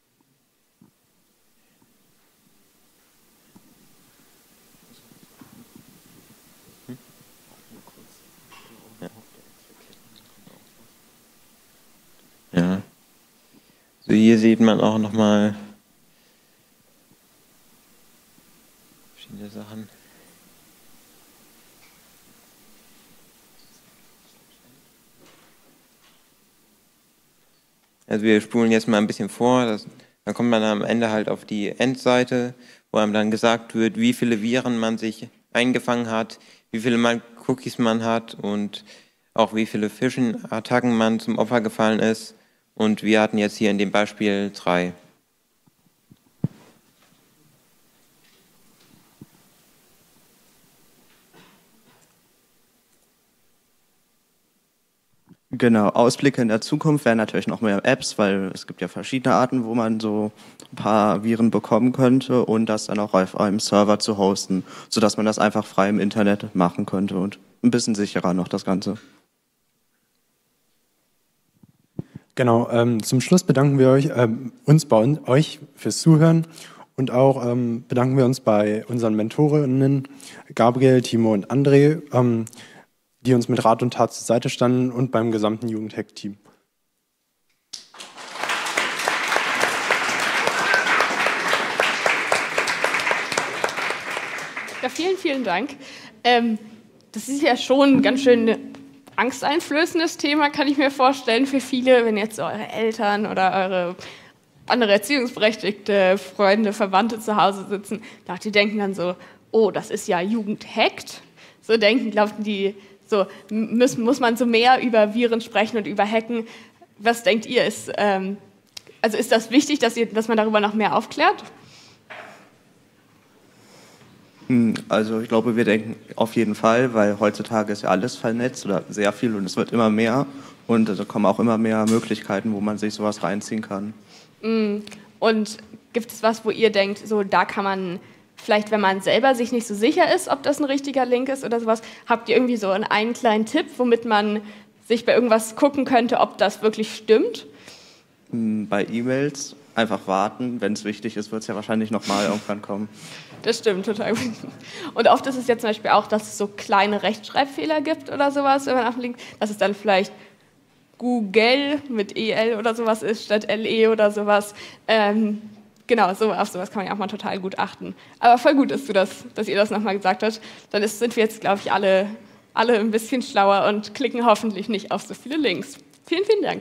Speaker 26: Ja. So, hier sieht man auch nochmal verschiedene Sachen. Also wir spulen jetzt mal ein bisschen vor, das, dann kommt man am Ende halt auf die Endseite, wo einem dann gesagt wird, wie viele Viren man sich eingefangen hat, wie viele mal Cookies man hat und auch wie viele Phishing-Attacken man zum Opfer gefallen ist. Und wir hatten jetzt hier in dem Beispiel drei.
Speaker 9: Genau, Ausblicke in der Zukunft wären natürlich noch mehr Apps, weil es gibt ja verschiedene Arten, wo man so ein paar Viren bekommen könnte und das dann auch auf einem Server zu hosten, sodass man das einfach frei im Internet machen könnte und ein bisschen sicherer noch das Ganze.
Speaker 12: Genau, ähm, zum Schluss bedanken wir euch, ähm, uns bei un euch fürs Zuhören und auch ähm, bedanken wir uns bei unseren Mentorinnen Gabriel, Timo und André, ähm, die uns mit Rat und Tat zur Seite standen und beim gesamten Jugendhack-Team.
Speaker 1: Ja, vielen, vielen Dank. Ähm, das ist ja schon ein ganz schön angsteinflößendes Thema, kann ich mir vorstellen, für viele, wenn jetzt eure Eltern oder eure andere erziehungsberechtigte Freunde, Verwandte zu Hause sitzen, da die denken dann so, oh, das ist ja Jugendhackt. So denken, glauben die, so muss, muss man so mehr über Viren sprechen und über Hacken. Was denkt ihr? Ist, ähm, also ist das wichtig, dass, ihr, dass man darüber noch mehr aufklärt?
Speaker 9: Also ich glaube, wir denken auf jeden Fall, weil heutzutage ist ja alles vernetzt oder sehr viel und es wird immer mehr und da kommen auch immer mehr Möglichkeiten, wo man sich sowas reinziehen kann.
Speaker 1: Und gibt es was, wo ihr denkt, so da kann man vielleicht, wenn man selber sich nicht so sicher ist, ob das ein richtiger Link ist oder sowas, habt ihr irgendwie so einen, einen kleinen Tipp, womit man sich bei irgendwas gucken könnte, ob das wirklich stimmt?
Speaker 9: Bei E-Mails einfach warten, wenn es wichtig ist, wird es ja wahrscheinlich nochmal irgendwann kommen.
Speaker 1: Das stimmt, total. Und oft ist es ja zum Beispiel auch, dass es so kleine Rechtschreibfehler gibt oder sowas, wenn man auf den Link, dass es dann vielleicht Google mit E L oder sowas ist, statt L E oder sowas. Ähm, genau, so, auf sowas kann man ja auch mal total gut achten. Aber voll gut ist, du das, dass ihr das nochmal gesagt habt. Dann ist, sind wir jetzt, glaube ich, alle, alle ein bisschen schlauer und klicken hoffentlich nicht auf so viele Links. Vielen, vielen Dank.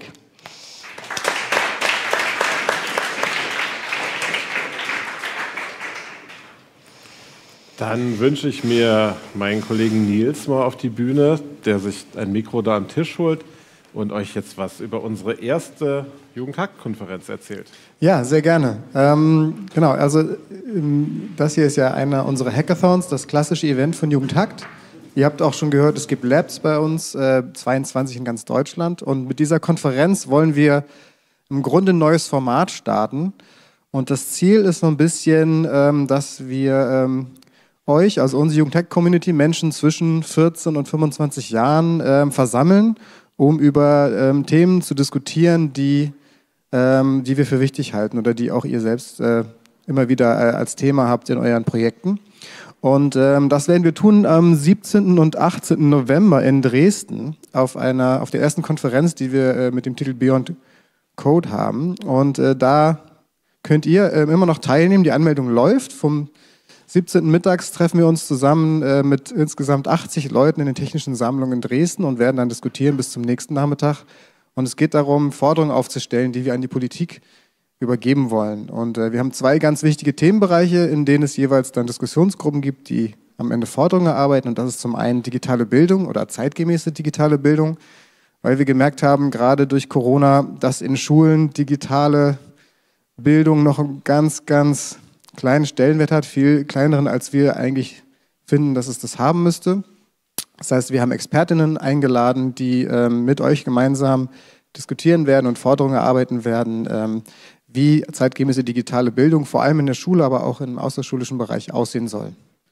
Speaker 2: Dann wünsche ich mir meinen Kollegen Nils mal auf die Bühne, der sich ein Mikro da am Tisch holt und euch jetzt was über unsere erste Jugendhack-Konferenz erzählt.
Speaker 14: Ja, sehr gerne. Ähm, genau, also ähm, das hier ist ja einer unserer Hackathons, das klassische Event von Jugendhackt. Ihr habt auch schon gehört, es gibt Labs bei uns, äh, zweiundzwanzig in ganz Deutschland. Und mit dieser Konferenz wollen wir im Grunde ein neues Format starten. Und das Ziel ist so ein bisschen, ähm, dass wir ähm, euch, also unsere Jugendhack-Community, Menschen zwischen vierzehn und fünfundzwanzig Jahren ähm, versammeln, um über ähm, Themen zu diskutieren, die, ähm, die wir für wichtig halten oder die auch ihr selbst äh, immer wieder äh, als Thema habt in euren Projekten. Und ähm, das werden wir tun am siebzehnten und achtzehnten November in Dresden auf, einer, auf der ersten Konferenz, die wir äh, mit dem Titel Beyond Code haben. Und äh, da könnt ihr äh, immer noch teilnehmen. Die Anmeldung läuft. Vom siebzehnten mittags treffen wir uns zusammen äh, mit insgesamt achtzig Leuten in den Technischen Sammlungen in Dresden und werden dann diskutieren bis zum nächsten Nachmittag. Und es geht darum, Forderungen aufzustellen, die wir an die Politik übergeben wollen. Und äh, wir haben zwei ganz wichtige Themenbereiche, in denen es jeweils dann Diskussionsgruppen gibt, die am Ende Forderungen erarbeiten. Und das ist zum einen digitale Bildung oder zeitgemäße digitale Bildung, weil wir gemerkt haben, gerade durch Corona, dass in Schulen digitale Bildung noch einen ganz, ganz kleinen Stellenwert hat, viel kleineren, als wir eigentlich finden, dass es das haben müsste. Das heißt, wir haben Expertinnen eingeladen, die ähm, mit euch gemeinsam diskutieren werden und Forderungen erarbeiten werden, ähm, wie zeitgemäße digitale Bildung vor allem in der Schule, aber auch im außerschulischen Bereich aussehen soll.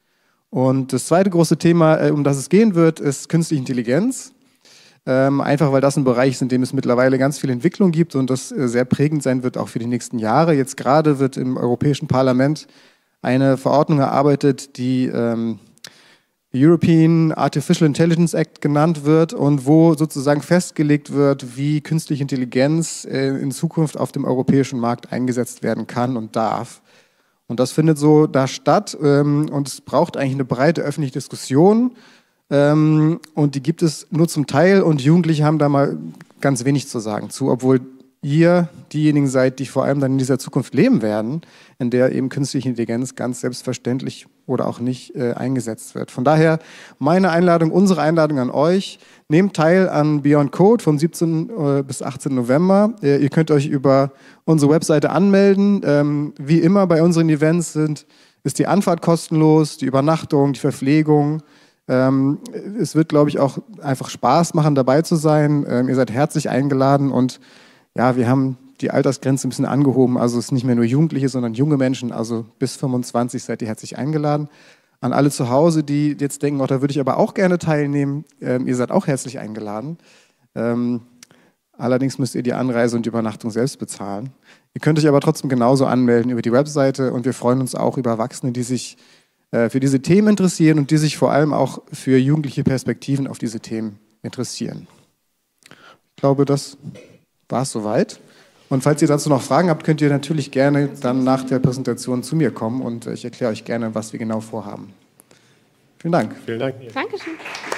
Speaker 14: Und das zweite große Thema, äh, um das es gehen wird, ist künstliche Intelligenz. Ähm, einfach weil das ein Bereich ist, in dem es mittlerweile ganz viel Entwicklung gibt und das äh, sehr prägend sein wird, auch für die nächsten Jahre. Jetzt gerade wird im Europäischen Parlament eine Verordnung erarbeitet, die ähm, European Artificial Intelligence Act genannt wird und wo sozusagen festgelegt wird, wie künstliche Intelligenz äh, in Zukunft auf dem europäischen Markt eingesetzt werden kann und darf. Und das findet so da statt ähm, und es braucht eigentlich eine breite öffentliche Diskussion ähm, und die gibt es nur zum Teil und Jugendliche haben da mal ganz wenig zu sagen zu, obwohl ihr diejenigen seid, die vor allem dann in dieser Zukunft leben werden, in der eben künstliche Intelligenz ganz selbstverständlich oder auch nicht äh, eingesetzt wird. Von daher meine Einladung, unsere Einladung an euch, nehmt teil an Beyond Code vom siebzehnten bis achtzehnten November. Äh, ihr könnt euch über unsere Webseite anmelden. Ähm, wie immer bei unseren Events sind, ist die Anfahrt kostenlos, die Übernachtung, die Verpflegung. Ähm, es wird, glaube ich, auch einfach Spaß machen, dabei zu sein. Ähm, ihr seid herzlich eingeladen und ja, wir haben die Altersgrenze ein bisschen angehoben, also es ist nicht mehr nur Jugendliche, sondern junge Menschen, also bis fünfundzwanzig seid ihr herzlich eingeladen. An alle zu Hause, die jetzt denken, oh, da würde ich aber auch gerne teilnehmen, ähm, ihr seid auch herzlich eingeladen. Ähm, allerdings müsst ihr die Anreise und die Übernachtung selbst bezahlen. Ihr könnt euch aber trotzdem genauso anmelden über die Webseite und wir freuen uns auch über Erwachsene, die sich äh, für diese Themen interessieren und die sich vor allem auch für jugendliche Perspektiven auf diese Themen interessieren. Ich glaube, das war es soweit. Und falls ihr dazu noch Fragen habt, könnt ihr natürlich gerne dann nach der Präsentation zu mir kommen und ich erkläre euch gerne, was wir genau vorhaben. Vielen Dank.
Speaker 2: Vielen Dank.
Speaker 1: Dankeschön.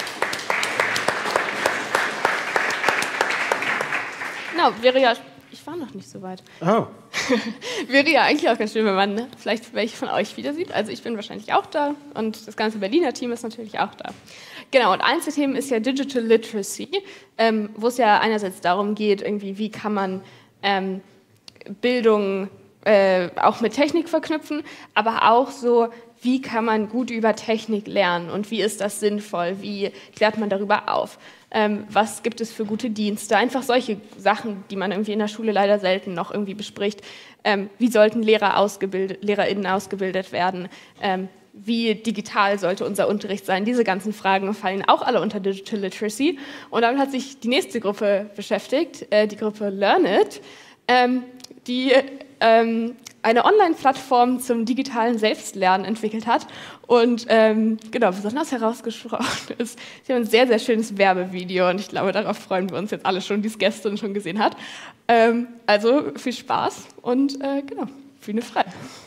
Speaker 1: Genau, wäre ja, ich war noch nicht so weit.
Speaker 2: Oh.
Speaker 1: Wäre ja eigentlich auch ganz schön, wenn man vielleicht welche von euch wieder sieht. Also ich bin wahrscheinlich auch da und das ganze Berliner Team ist natürlich auch da. Genau, und eins der Themen ist ja Digital Literacy, ähm, wo es ja einerseits darum geht, irgendwie, wie kann man ähm, Bildung äh, auch mit Technik verknüpfen, aber auch so, wie kann man gut über Technik lernen und wie ist das sinnvoll, wie klärt man darüber auf, ähm, was gibt es für gute Dienste, einfach solche Sachen, die man irgendwie in der Schule leider selten noch irgendwie bespricht. Ähm, wie sollten Lehrer ausgebildet, LehrerInnen ausgebildet werden, ähm, wie digital sollte unser Unterricht sein? Diese ganzen Fragen fallen auch alle unter Digital Literacy. Und damit hat sich die nächste Gruppe beschäftigt, äh, die Gruppe Learnit, ähm, die ähm, eine Online-Plattform zum digitalen Selbstlernen entwickelt hat. Und ähm, genau, besonders herausgesprochen ist, sie haben ein sehr, sehr schönes Werbevideo und ich glaube, darauf freuen wir uns jetzt alle schon, die es gestern schon gesehen hat. Ähm, also viel Spaß und äh, genau, Bühne frei.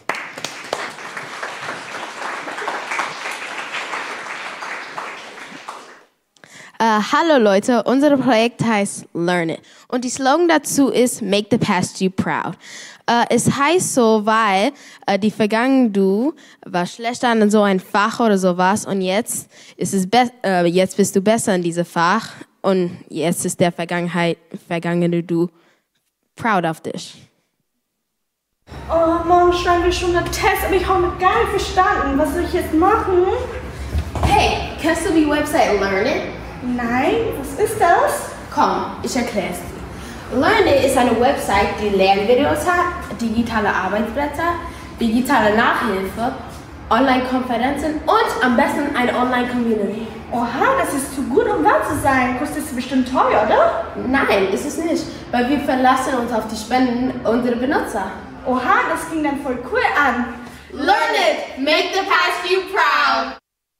Speaker 15: Uh, hallo Leute, unser Projekt heißt Learn It und die Slogan dazu ist Make the Past You Proud. Uh, es heißt so, weil uh, die Vergangenheit du war schlechter in so ein Fach oder sowas und jetzt ist es be- uh, jetzt bist du besser in diesem Fach und jetzt ist der Vergangenheit vergangene du proud of dich.
Speaker 16: Oh, morgen schreiben wir schon einen Test, aber ich habe noch gar nicht verstanden. Was soll ich jetzt machen?
Speaker 15: Hey, kennst du die Website Learn It?
Speaker 16: Nein, was ist das?
Speaker 15: Komm, ich erkläre es dir. Learn It ist eine Website, die Lernvideos hat, digitale Arbeitsblätter, digitale Nachhilfe, Online-Konferenzen und am besten eine Online-Community.
Speaker 16: Oha, das ist zu gut, um wahr zu sein. Kostet es bestimmt teuer, oder?
Speaker 15: Nein, ist es nicht, weil wir verlassen uns auf die Spenden unserer Benutzer.
Speaker 16: Oha, das klingt dann voll cool an.
Speaker 15: Learn it, make the past you proud.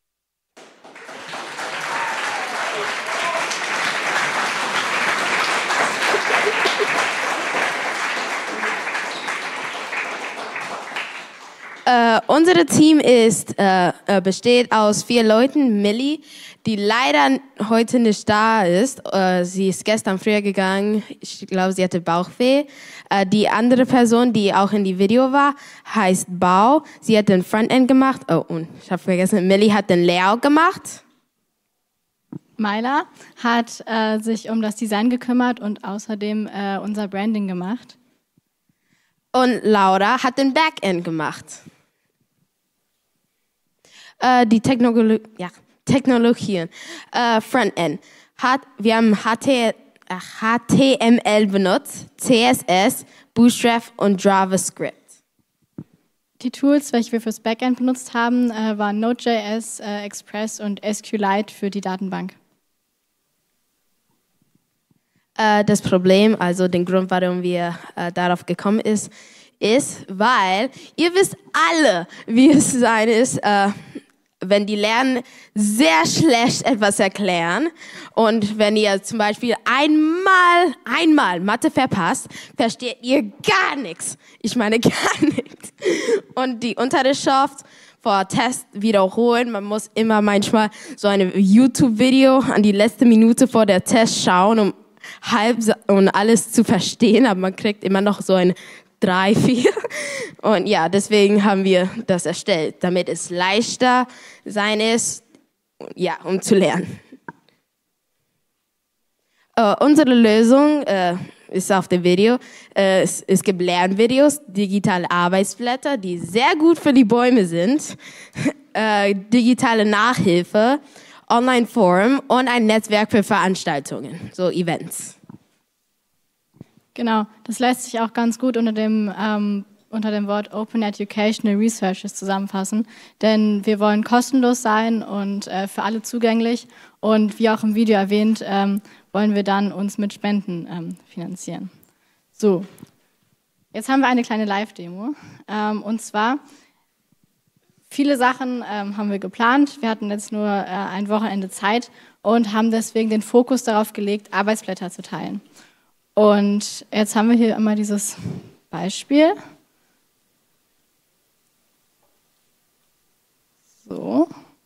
Speaker 15: Uh, unser Team ist, uh, uh, besteht aus vier Leuten. Millie, die leider heute nicht da ist. Uh, sie ist gestern früher gegangen. Ich glaube, sie hatte Bauchweh. Uh, die andere Person, die auch in die Video war, heißt Bao. Sie hat den Frontend gemacht. Oh, und ich habe vergessen, Millie hat den Layout gemacht.
Speaker 18: Myla hat äh, sich um das Design gekümmert und außerdem äh, unser Branding gemacht.
Speaker 15: Und Laura hat den Backend gemacht. Äh, die Technologie, ja, Technologien. Äh, Frontend. Hat, wir haben H T M L benutzt, C S S, Bootstrap und JavaScript.
Speaker 18: Die Tools, welche wir fürs Backend benutzt haben, äh, waren Node.js, äh, Express und SQLite für die Datenbank.
Speaker 15: Äh, das Problem, also den Grund, warum wir äh, darauf gekommen ist, ist, weil ihr wisst alle, wie es sein ist, äh, wenn die Lernen sehr schlecht etwas erklären und wenn ihr zum Beispiel einmal, einmal Mathe verpasst, versteht ihr gar nichts. Ich meine gar nichts. Und die Unterrichtskraft vor Test wiederholen. Man muss immer manchmal so ein YouTube-Video an die letzte Minute vor der Test schauen, um halb und alles zu verstehen, aber man kriegt immer noch so ein drei, vier. Und ja, deswegen haben wir das erstellt, damit es leichter sein ist, ja, um zu lernen. Uh, unsere Lösung uh, ist auf dem Video. Uh, es, es gibt Lernvideos, digitale Arbeitsblätter, die sehr gut für die Bäume sind, uh, digitale Nachhilfe, Online-Forum und ein Netzwerk für Veranstaltungen, so Events.
Speaker 18: Genau, das lässt sich auch ganz gut unter dem, ähm, unter dem Wort Open Educational Resources zusammenfassen, denn wir wollen kostenlos sein und äh, für alle zugänglich und wie auch im Video erwähnt, ähm, wollen wir dann uns mit Spenden ähm, finanzieren. So, jetzt haben wir eine kleine Live-Demo ähm, und zwar viele Sachen ähm, haben wir geplant, wir hatten jetzt nur äh, ein Wochenende Zeit und haben deswegen den Fokus darauf gelegt, Arbeitsblätter zu teilen. Und jetzt haben wir hier immer dieses Beispiel. So.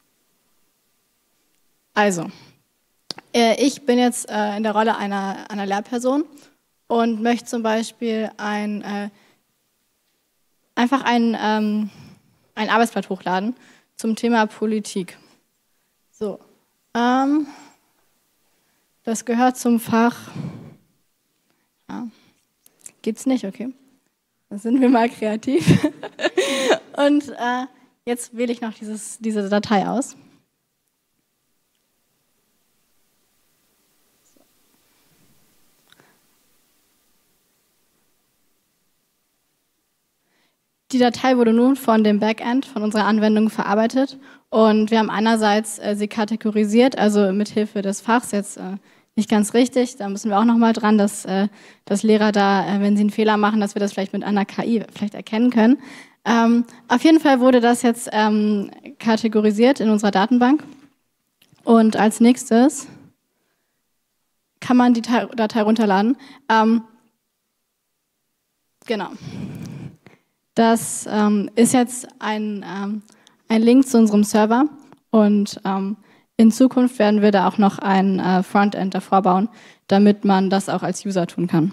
Speaker 18: Also, äh, ich bin jetzt äh, in der Rolle einer, einer Lehrperson und möchte zum Beispiel ein, äh, einfach ein, ähm, ein Arbeitsblatt hochladen zum Thema Politik. So. Ähm, das gehört zum Fach. Ja. Gibt's nicht, okay. Dann sind wir mal kreativ. Und äh, jetzt wähle ich noch dieses, diese Datei aus. Die Datei wurde nun von dem Backend, von unserer Anwendung verarbeitet und wir haben einerseits äh, sie kategorisiert, also mithilfe des Fachs jetzt äh, nicht ganz richtig, da müssen wir auch nochmal dran, dass, äh, dass Lehrer da, äh, wenn sie einen Fehler machen, dass wir das vielleicht mit einer K I vielleicht erkennen können. Ähm, auf jeden Fall wurde das jetzt ähm, kategorisiert in unserer Datenbank und als nächstes kann man die Datei, Datei runterladen. Ähm, genau. Das ähm, ist jetzt ein, ähm, ein Link zu unserem Server und ähm, in Zukunft werden wir da auch noch ein äh, Frontend davor bauen, damit man das auch als User tun kann.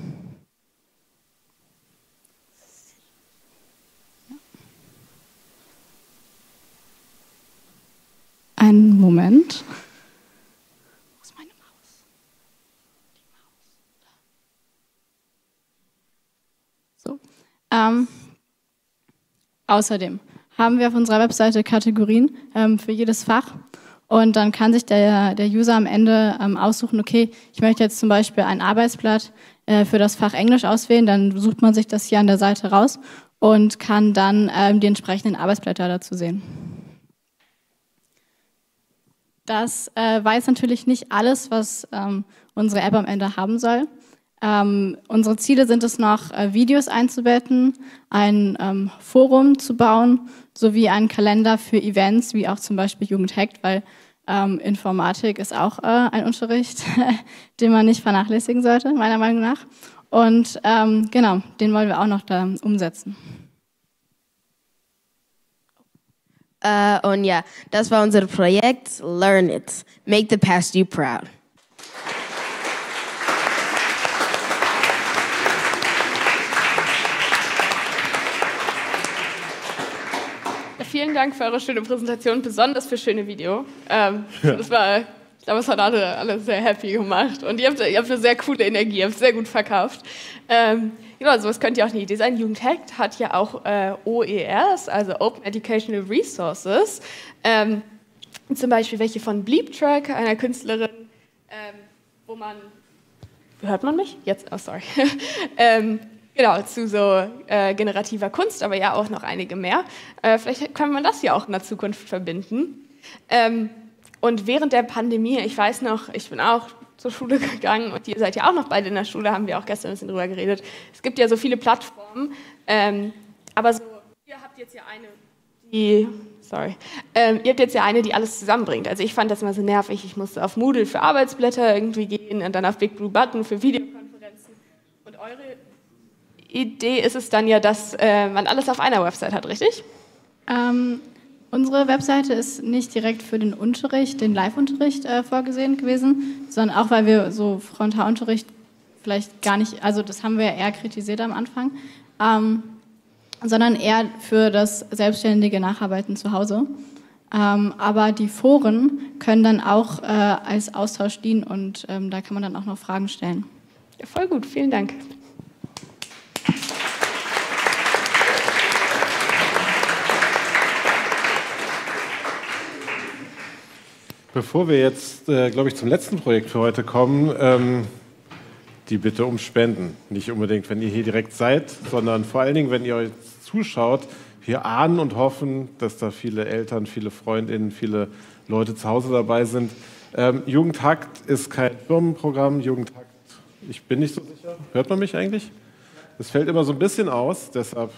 Speaker 18: Einen Moment. Wo ist meine Maus? Die Maus. So. Ähm, außerdem haben wir auf unserer Webseite Kategorien ähm, für jedes Fach. Und dann kann sich der, der User am Ende ähm, aussuchen, okay, ich möchte jetzt zum Beispiel ein Arbeitsblatt äh, für das Fach Englisch auswählen, dann sucht man sich das hier an der Seite raus und kann dann ähm, die entsprechenden Arbeitsblätter dazu sehen. Das äh, war jetzt natürlich nicht alles, was ähm, unsere App am Ende haben soll. Ähm, unsere Ziele sind es noch, äh, Videos einzubetten, ein ähm, Forum zu bauen, sowie einen Kalender für Events, wie auch zum Beispiel Jugendhackt, weil ähm, Informatik ist auch äh, ein Unterricht, den man nicht vernachlässigen sollte, meiner Meinung nach. Und ähm, genau, den wollen wir auch noch da umsetzen.
Speaker 15: Uh, und ja, das war unser Projekt Learn It. Make the past you proud.
Speaker 1: Vielen Dank für eure schöne Präsentation, besonders für schöne Video. Ähm, ja. Das war, ich glaube, es hat alle, alle sehr happy gemacht und ihr habt, ihr habt eine sehr coole Energie, ihr habt es sehr gut verkauft. Ähm, genau, sowas könnt ihr auch nie. Design Jugendhackt hat ja auch äh, O E Rs, also Open Educational Resources, ähm, zum Beispiel welche von Bleep Track, einer Künstlerin, ähm, wo man, hört man mich? Jetzt, oh sorry. ähm, Genau, zu so äh, generativer Kunst, aber ja auch noch einige mehr. Äh, vielleicht kann man das ja auch in der Zukunft verbinden. Ähm, und während der Pandemie, ich weiß noch, ich bin auch zur Schule gegangen und ihr seid ja auch noch beide in der Schule, haben wir auch gestern ein bisschen drüber geredet. Es gibt ja so viele Plattformen, ähm, aber so, ihr habt jetzt ja eine, die, sorry, ähm, ihr habt jetzt ja eine, die alles zusammenbringt. Also ich fand das immer so nervig, ich musste auf Moodle für Arbeitsblätter irgendwie gehen und dann auf Big Blue Button für Videokonferenzen. Und eure Idee ist es dann ja, dass äh, man alles auf einer Website hat, richtig?
Speaker 18: Ähm, unsere Webseite ist nicht direkt für den Unterricht, den Live-Unterricht äh, vorgesehen gewesen, sondern auch, weil wir so Frontalunterricht vielleicht gar nicht, also das haben wir ja eher kritisiert am Anfang, ähm, sondern eher für das selbstständige Nacharbeiten zu Hause. Ähm, aber die Foren können dann auch äh, als Austausch dienen und ähm, da kann man dann auch noch Fragen stellen.
Speaker 1: Ja, voll gut, vielen Dank.
Speaker 2: Bevor wir jetzt, äh, glaube ich, zum letzten Projekt für heute kommen, ähm, die Bitte um Spenden. Nicht unbedingt, wenn ihr hier direkt seid, sondern vor allen Dingen, wenn ihr euch zuschaut. Wir ahnen und hoffen, dass da viele Eltern, viele Freundinnen, viele Leute zu Hause dabei sind. Ähm, Jugendhakt ist kein Firmenprogramm. Jugendhakt, ich bin nicht so sicher. Hört man mich eigentlich? Es fällt immer so ein bisschen aus, deshalb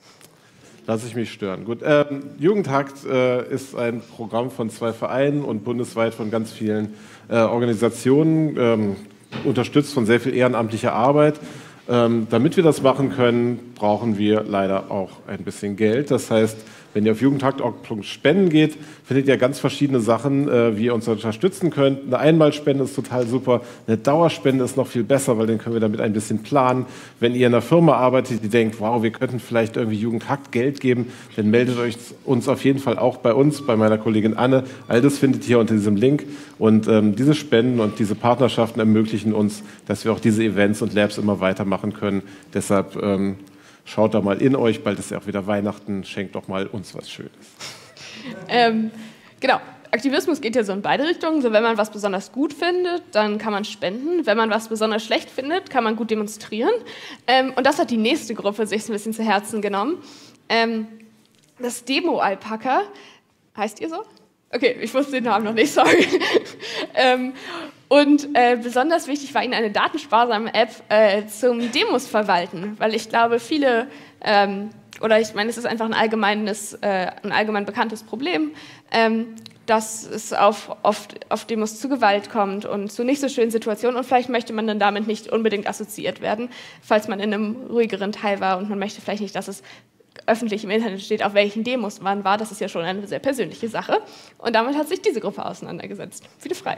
Speaker 2: lasse ich mich stören. Gut, ähm, Jugendhakt äh, ist ein Programm von zwei Vereinen und bundesweit von ganz vielen äh, Organisationen, ähm, unterstützt von sehr viel ehrenamtlicher Arbeit. Ähm, damit wir das machen können, brauchen wir leider auch ein bisschen Geld. Das heißt, wenn ihr auf jugendhakt punkt org spenden geht, findet ihr ganz verschiedene Sachen, äh, wie ihr uns unterstützen könnt. Eine Einmalspende ist total super, eine Dauerspende ist noch viel besser, weil dann können wir damit ein bisschen planen. Wenn ihr in einer Firma arbeitet, die denkt, wow, wir könnten vielleicht irgendwie Jugendhakt Geld geben, dann meldet euch uns auf jeden Fall auch bei uns, bei meiner Kollegin Anne. All das findet ihr unter diesem Link. Und ähm, diese Spenden und diese Partnerschaften ermöglichen uns, dass wir auch diese Events und Labs immer weitermachen können. Deshalb ähm, schaut da mal in euch, bald ist ja auch wieder Weihnachten, schenkt doch mal uns was Schönes.
Speaker 1: Ähm, genau, Aktivismus geht ja so in beide Richtungen. So, wenn man was besonders gut findet, dann kann man spenden. Wenn man was besonders schlecht findet, kann man gut demonstrieren. Ähm, und das hat die nächste Gruppe sich ein bisschen zu Herzen genommen. Ähm, das Demo-Alpaka, heißt ihr so? Okay, ich wusste den Namen noch nicht, sorry. ähm, Und äh, besonders wichtig war ihnen eine datensparsame App äh, zum Demos verwalten, weil ich glaube, viele, ähm, oder ich meine, es ist einfach ein allgemeines, äh, ein allgemein bekanntes Problem, ähm, dass es auf, oft auf Demos zu Gewalt kommt und zu nicht so schönen Situationen und vielleicht möchte man dann damit nicht unbedingt assoziiert werden, falls man in einem ruhigeren Teil war und man möchte vielleicht nicht, dass es öffentlich im Internet steht, auf welchen Demos man war. Das ist ja schon eine sehr persönliche Sache. Und damit hat sich diese Gruppe auseinandergesetzt. Viele frei.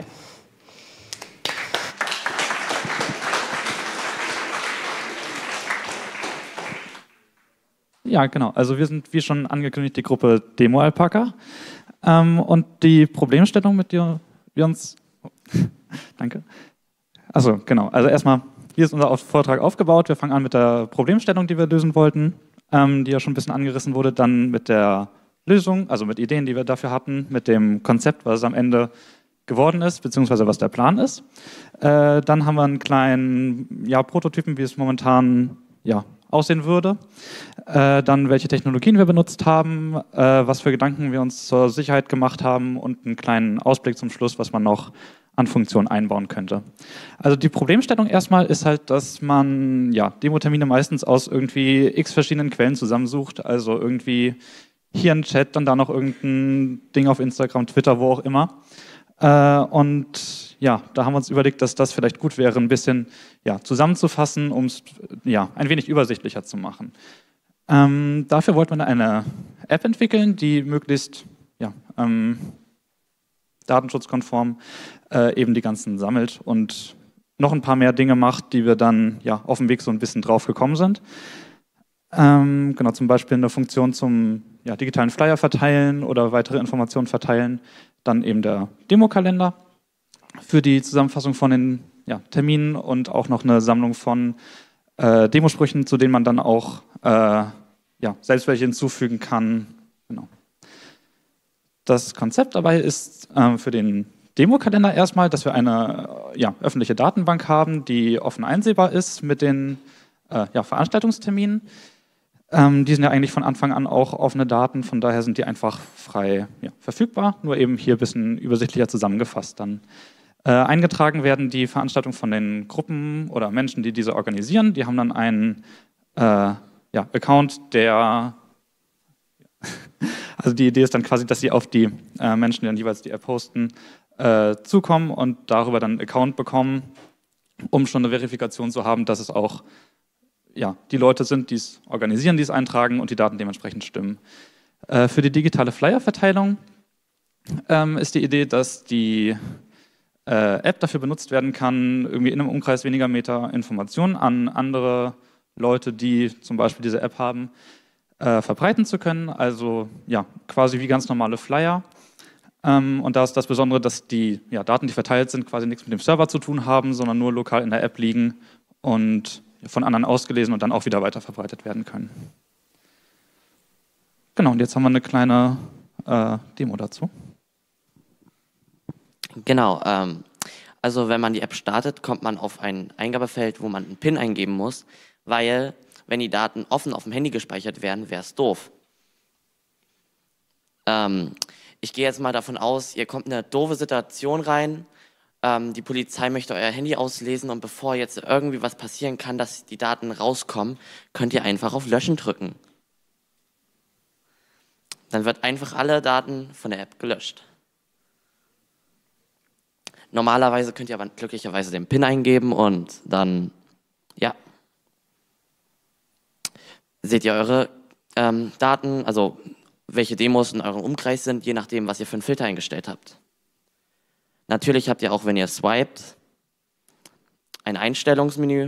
Speaker 3: Ja, genau. Also wir sind, wie schon angekündigt, die Gruppe Demo Alpaka. Ähm, und die Problemstellung, mit der wir uns... Oh, danke. Also genau. Also erstmal, hier ist unser Vortrag aufgebaut. Wir fangen an mit der Problemstellung, die wir lösen wollten, ähm, die ja schon ein bisschen angerissen wurde. Dann mit der Lösung, also mit Ideen, die wir dafür hatten, mit dem Konzept, was es am Ende geworden ist, beziehungsweise was der Plan ist. Äh, dann haben wir einen kleinen ja, Prototypen, wie es momentan ja, aussehen würde. Äh, dann, welche Technologien wir benutzt haben, äh, was für Gedanken wir uns zur Sicherheit gemacht haben und einen kleinen Ausblick zum Schluss, was man noch an Funktionen einbauen könnte. Also die Problemstellung erstmal ist halt, dass man ja, Demo-Termine meistens aus irgendwie x verschiedenen Quellen zusammensucht, also irgendwie hier ein Chat, dann da noch irgendein Ding auf Instagram, Twitter, wo auch immer. Äh, und ja, da haben wir uns überlegt, dass das vielleicht gut wäre, ein bisschen ja, zusammenzufassen, um es ja, ein wenig übersichtlicher zu machen. Ähm, dafür wollte man eine App entwickeln, die möglichst ja, ähm, datenschutzkonform äh, eben die ganzen sammelt und noch ein paar mehr Dinge macht, die wir dann ja, auf dem Weg so ein bisschen drauf gekommen sind. Ähm, genau, zum Beispiel eine Funktion zum ja, digitalen Flyer verteilen oder weitere Informationen verteilen. Dann eben der Demokalender für die Zusammenfassung von den ja, Terminen und auch noch eine Sammlung von äh, Demosprüchen, zu denen man dann auch äh, ja, selbst welche hinzufügen kann. Genau. Das Konzept dabei ist äh, für den Demokalender erstmal, dass wir eine äh, ja, öffentliche Datenbank haben, die offen einsehbar ist mit den äh, ja, Veranstaltungsterminen. Ähm, die sind ja eigentlich von Anfang an auch offene Daten, von daher sind die einfach frei ja, verfügbar, nur eben hier ein bisschen übersichtlicher zusammengefasst dann. Äh, eingetragen werden die Veranstaltungen von den Gruppen oder Menschen, die diese organisieren. Die haben dann einen äh, ja, Account, der, also die Idee ist dann quasi, dass sie auf die äh, Menschen, die dann jeweils die App hosten, äh, zukommen und darüber dann einen Account bekommen, um schon eine Verifikation zu haben, dass es auch ja, die Leute sind, die es organisieren, die es eintragen und die Daten dementsprechend stimmen. Äh, für die digitale Flyer-Verteilung ähm, ist die Idee, dass die äh, App dafür benutzt werden kann, irgendwie in einem Umkreis weniger Meter Informationen an andere Leute, die zum Beispiel diese App haben, äh, verbreiten zu können. Also ja, quasi wie ganz normale Flyer. Ähm, und da ist das Besondere, dass die ja, Daten, die verteilt sind, quasi nichts mit dem Server zu tun haben, sondern nur lokal in der App liegen und von anderen ausgelesen und dann auch wieder weiterverbreitet werden können. Genau, und jetzt haben wir eine kleine äh, Demo dazu.
Speaker 5: Genau, ähm, also wenn man die App startet, kommt man auf ein Eingabefeld, wo man einen PIN eingeben muss, weil wenn die Daten offen auf dem Handy gespeichert werden, wäre es doof. Ähm, ich gehe jetzt mal davon aus, ihr kommt in eine doofe Situation rein, die Polizei möchte euer Handy auslesen und bevor jetzt irgendwie was passieren kann, dass die Daten rauskommen, könnt ihr einfach auf Löschen drücken. Dann wird einfach alle Daten von der App gelöscht. Normalerweise könnt ihr aber glücklicherweise den PIN eingeben und dann, ja, seht ihr eure ähm, Daten, also welche Demos in eurem Umkreis sind, je nachdem, was ihr für einen Filter eingestellt habt. Natürlich habt ihr auch, wenn ihr swiped, ein Einstellungsmenü.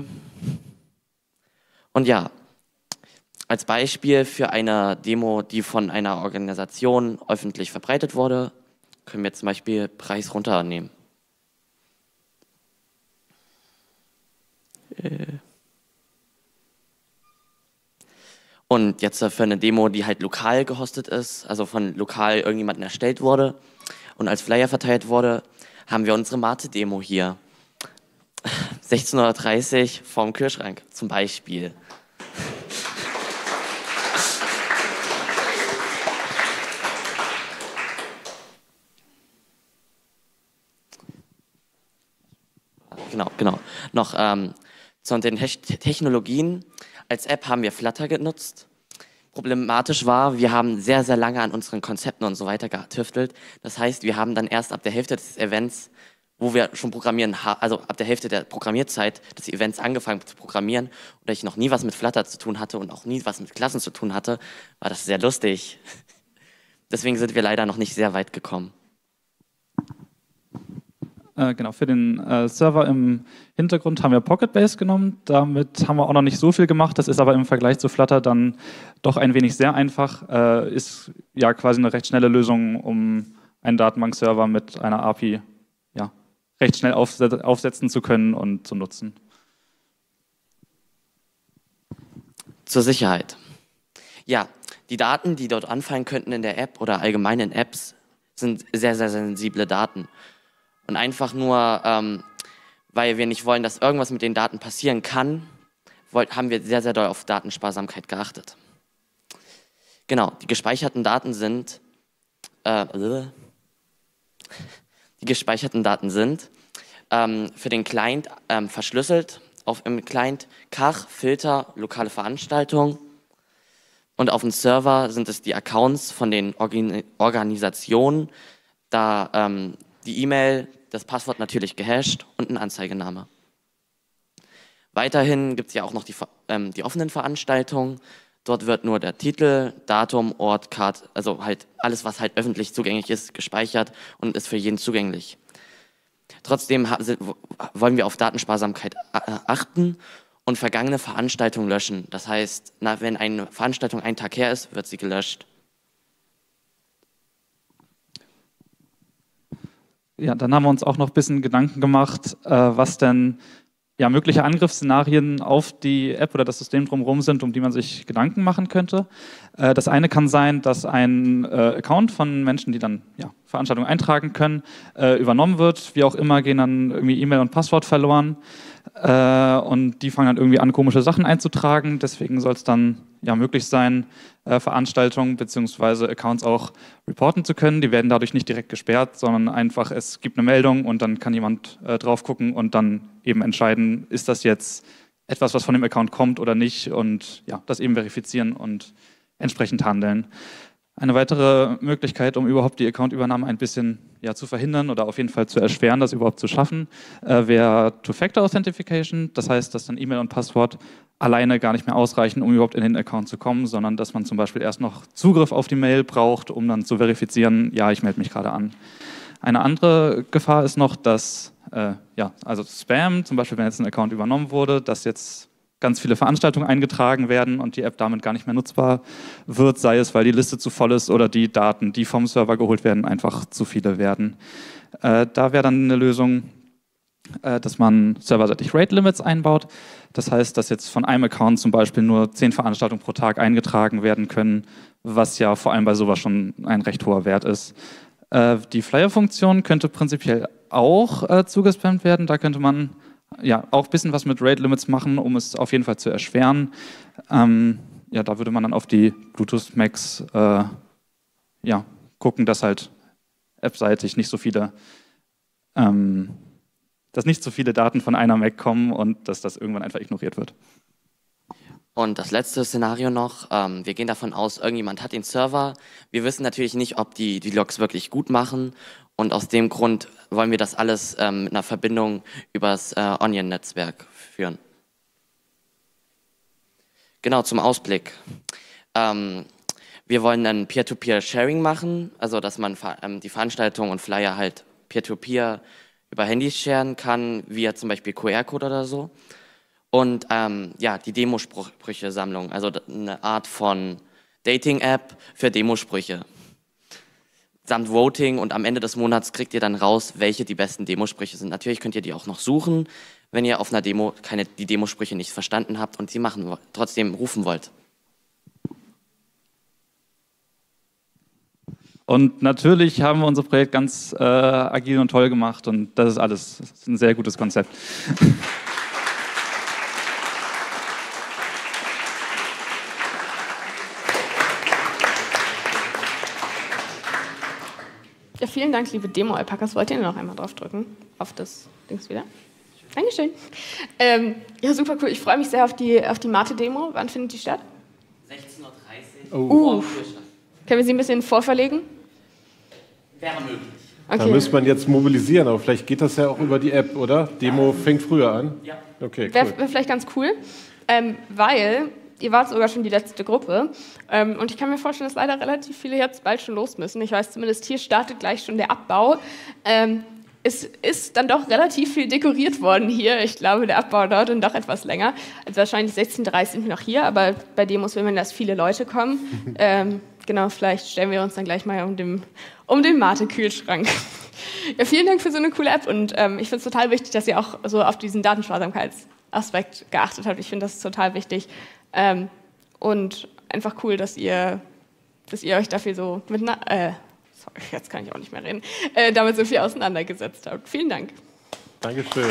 Speaker 5: Und ja, als Beispiel für eine Demo, die von einer Organisation öffentlich verbreitet wurde, können wir zum Beispiel Preis runternehmen. Und jetzt für eine Demo, die halt lokal gehostet ist, also von lokal irgendjemandem erstellt wurde und als Flyer verteilt wurde, haben wir unsere Mate-Demo hier. sechzehn Uhr dreißig vorm Kühlschrank zum Beispiel. Genau, genau. Noch ähm, zu den Technologien. Als App haben wir Flutter genutzt. Problematisch war, wir haben sehr, sehr lange an unseren Konzepten und so weiter getüftelt. Das heißt, wir haben dann erst ab der Hälfte des Events, wo wir schon programmieren, also ab der Hälfte der Programmierzeit des Events angefangen zu programmieren. Und da ich noch nie was mit Flutter zu tun hatte und auch nie was mit Klassen zu tun hatte, war das sehr lustig. Deswegen sind wir leider noch nicht sehr weit gekommen.
Speaker 3: Äh, genau, für den äh, Server im Hintergrund haben wir Pocketbase genommen. Damit haben wir auch noch nicht so viel gemacht. Das ist aber im Vergleich zu Flutter dann doch ein wenig sehr einfach. Äh, ist ja quasi eine recht schnelle Lösung, um einen Datenbankserver mit einer A P I ja, recht schnell aufset aufsetzen zu können und zu nutzen.
Speaker 5: Zur Sicherheit. Ja, die Daten, die dort anfallen könnten in der App oder allgemein in Apps, sind sehr, sehr sensible Daten. Und einfach nur, ähm, weil wir nicht wollen, dass irgendwas mit den Daten passieren kann, wollt, haben wir sehr, sehr doll auf Datensparsamkeit geachtet. Genau, die gespeicherten Daten sind, äh, die gespeicherten Daten sind ähm, für den Client ähm, verschlüsselt, auf, im Client Kach, Filter, lokale Veranstaltungen und auf dem Server sind es die Accounts von den Organ Organisationen, da ähm, die E-Mail, das Passwort natürlich gehasht und ein Anzeigename. Weiterhin gibt es ja auch noch die, ähm, die offenen Veranstaltungen. Dort wird nur der Titel, Datum, Ort, Card, also halt alles, was halt öffentlich zugänglich ist, gespeichert und ist für jeden zugänglich. Trotzdem wollen wir auf Datensparsamkeit achten und vergangene Veranstaltungen löschen. Das heißt, na, wenn eine Veranstaltung einen Tag her ist, wird sie gelöscht.
Speaker 3: Ja, dann haben wir uns auch noch ein bisschen Gedanken gemacht, äh, was denn ja, mögliche Angriffsszenarien auf die App oder das System drumherum sind, um die man sich Gedanken machen könnte. Äh, das eine kann sein, dass ein äh, Account von Menschen, die dann ja, Veranstaltungen eintragen können, äh, übernommen wird. Wie auch immer gehen dann irgendwie E-Mail und Passwort verloren. Äh, und die fangen dann irgendwie an, komische Sachen einzutragen. Deswegen soll es dann ja möglich sein, äh, Veranstaltungen bzw. Accounts auch reporten zu können. Die werden dadurch nicht direkt gesperrt, sondern einfach, es gibt eine Meldung und dann kann jemand äh, drauf gucken und dann eben entscheiden, ist das jetzt etwas, was von dem Account kommt oder nicht, und ja, das eben verifizieren und entsprechend handeln. Eine weitere Möglichkeit, um überhaupt die Accountübernahme ein bisschen ja, zu verhindern oder auf jeden Fall zu erschweren, das überhaupt zu schaffen, äh, wäre Two-Factor-Authentification. Das heißt, dass dann E-Mail und Passwort alleine gar nicht mehr ausreichen, um überhaupt in den Account zu kommen, sondern dass man zum Beispiel erst noch Zugriff auf die Mail braucht, um dann zu verifizieren, ja, ich melde mich gerade an. Eine andere Gefahr ist noch, dass äh, ja, also Spam, zum Beispiel wenn jetzt ein Account übernommen wurde, dass jetzt ganz viele Veranstaltungen eingetragen werden und die App damit gar nicht mehr nutzbar wird, sei es, weil die Liste zu voll ist oder die Daten, die vom Server geholt werden, einfach zu viele werden. Äh, da wäre dann eine Lösung, äh, dass man serverseitig Rate Limits einbaut. Das heißt, dass jetzt von einem Account zum Beispiel nur zehn Veranstaltungen pro Tag eingetragen werden können, was ja vor allem bei sowas schon ein recht hoher Wert ist. Äh, die Flyer-Funktion könnte prinzipiell auch äh, zugespammt werden. Da könnte man ja, auch ein bisschen was mit Rate Limits machen, um es auf jeden Fall zu erschweren. Ähm, ja, da würde man dann auf die Bluetooth-Macs äh, ja, gucken, dass halt appseitig nicht so viele, ähm, dass nicht so viele Daten von einer Mac kommen und dass das irgendwann einfach ignoriert wird.
Speaker 5: Und das letzte Szenario noch, ähm, wir gehen davon aus, irgendjemand hat den Server. Wir wissen natürlich nicht, ob die die Logs wirklich gut machen. Und aus dem Grund wollen wir das alles ähm, mit einer Verbindung übers äh, Onion-Netzwerk führen. Genau, zum Ausblick. Ähm, wir wollen ein Peer-to-Peer-Sharing machen, also dass man ähm, die Veranstaltungen und Flyer halt Peer-to-Peer über Handys sharen kann, via zum Beispiel Q R-Code oder so. Und ähm, ja, die Demosprüche-Sammlung, also eine Art von Dating-App für Demosprüche. Samt Voting, und am Ende des Monats kriegt ihr dann raus, welche die besten Demosprüche sind. Natürlich könnt ihr die auch noch suchen, wenn ihr auf einer Demo keine, die Demosprüche nicht verstanden habt und sie machen, trotzdem rufen wollt.
Speaker 3: Und natürlich haben wir unser Projekt ganz äh, agil und toll gemacht, und das ist alles das ist ein sehr gutes Konzept.
Speaker 1: Ja, vielen Dank, liebe Demo-Alpakas. Wollt ihr noch einmal drauf drücken? Auf das Dings wieder? Dankeschön. Ähm, ja, super cool. Ich freue mich sehr auf die, auf die Mate-Demo. Wann findet die statt?
Speaker 5: sechzehn Uhr dreißig.
Speaker 1: Oh. Uh. Können wir sie ein bisschen vorverlegen?
Speaker 5: Wäre möglich.
Speaker 1: Okay.
Speaker 2: Da müsste man jetzt mobilisieren, aber vielleicht geht das ja auch über die App, oder? Demo fängt früher an?
Speaker 5: Ja.
Speaker 2: Okay, cool.
Speaker 1: Wäre wär vielleicht ganz cool, ähm, weil ihr wart sogar schon die letzte Gruppe. Ähm, und ich kann mir vorstellen, dass leider relativ viele jetzt bald schon los müssen. Ich weiß zumindest, hier startet gleich schon der Abbau. Ähm, es ist dann doch relativ viel dekoriert worden hier. Ich glaube, der Abbau dauert dann doch etwas länger. Also wahrscheinlich sechzehn Uhr dreißig sind wir noch hier, aber bei Demos will man, dass viele Leute kommen. ähm, genau, vielleicht stellen wir uns dann gleich mal um den, um den Mate-Kühlschrank. Ja, vielen Dank für so eine coole App, und ähm, ich finde es total wichtig, dass ihr auch so auf diesen Datensparsamkeitsaspekt geachtet habt. Ich finde das total wichtig. Ähm, und einfach cool, dass ihr, dass ihr euch dafür so mit, äh, sorry, jetzt kann ich auch nicht mehr reden, äh, damit so viel auseinandergesetzt habt. Vielen Dank.
Speaker 2: Dankeschön.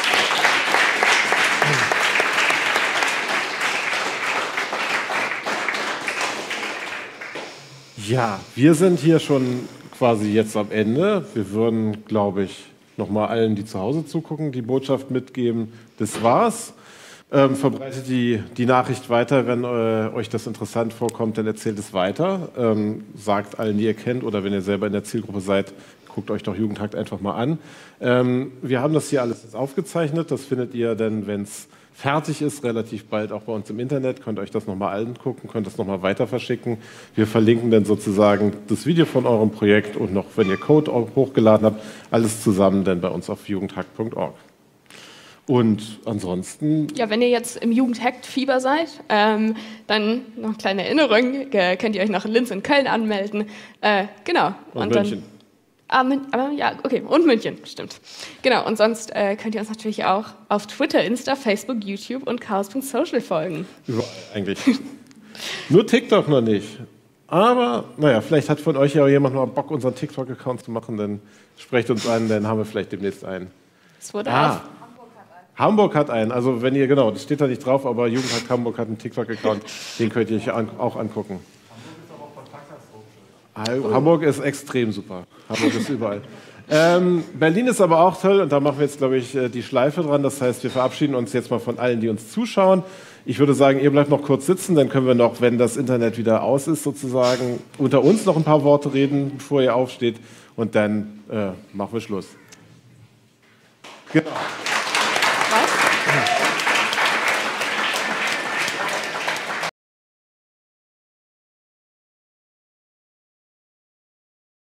Speaker 2: Ja, wir sind hier schon quasi jetzt am Ende. Wir würden, glaube ich, nochmal allen, die zu Hause zugucken, die Botschaft mitgeben, das war's. Ähm, verbreitet die, die Nachricht weiter, wenn äh, euch das interessant vorkommt, dann erzählt es weiter. Ähm, sagt allen, die ihr kennt, oder wenn ihr selber in der Zielgruppe seid, guckt euch doch Jugendhakt einfach mal an. Ähm, wir haben das hier alles jetzt aufgezeichnet. Das findet ihr dann, wenn es fertig ist, relativ bald auch bei uns im Internet. Könnt euch das nochmal angucken, könnt das nochmal weiter verschicken. Wir verlinken dann sozusagen das Video von eurem Projekt und noch, wenn ihr Code hochgeladen habt, alles zusammen dann bei uns auf jugendhakt punkt org. Und ansonsten...
Speaker 1: Ja, wenn ihr jetzt im Jugendhakt-Fieber seid, ähm, dann noch eine kleine Erinnerung, äh, könnt ihr euch noch in Linz und Köln anmelden. Äh, genau.
Speaker 2: Und, und
Speaker 1: München. Dann, ah, aber, ja, okay, und München, stimmt. Genau, und sonst äh, könnt ihr uns natürlich auch auf Twitter, Insta, Facebook, YouTube und chaos punkt social folgen.
Speaker 2: Überall eigentlich. Nur TikTok noch nicht. Aber, naja, vielleicht hat von euch ja jemand mal Bock, unseren TikTok-Account zu machen, dann sprecht uns an, dann haben wir vielleicht demnächst einen.
Speaker 1: Es wurde
Speaker 2: ah.
Speaker 1: auf...
Speaker 2: Hamburg hat einen, also wenn ihr, genau, das steht da nicht drauf, aber Jugendhakt Hamburg hat einen TikTok-Account, den könnt ihr euch an, auch angucken. Hamburg ist extrem super. Hamburg ist überall. Ähm, Berlin ist aber auch toll und da machen wir jetzt, glaube ich, die Schleife dran. Das heißt, wir verabschieden uns jetzt mal von allen, die uns zuschauen. Ich würde sagen, ihr bleibt noch kurz sitzen, dann können wir noch, wenn das Internet wieder aus ist, sozusagen unter uns noch ein paar Worte reden, bevor ihr aufsteht und dann äh, machen wir Schluss. Genau.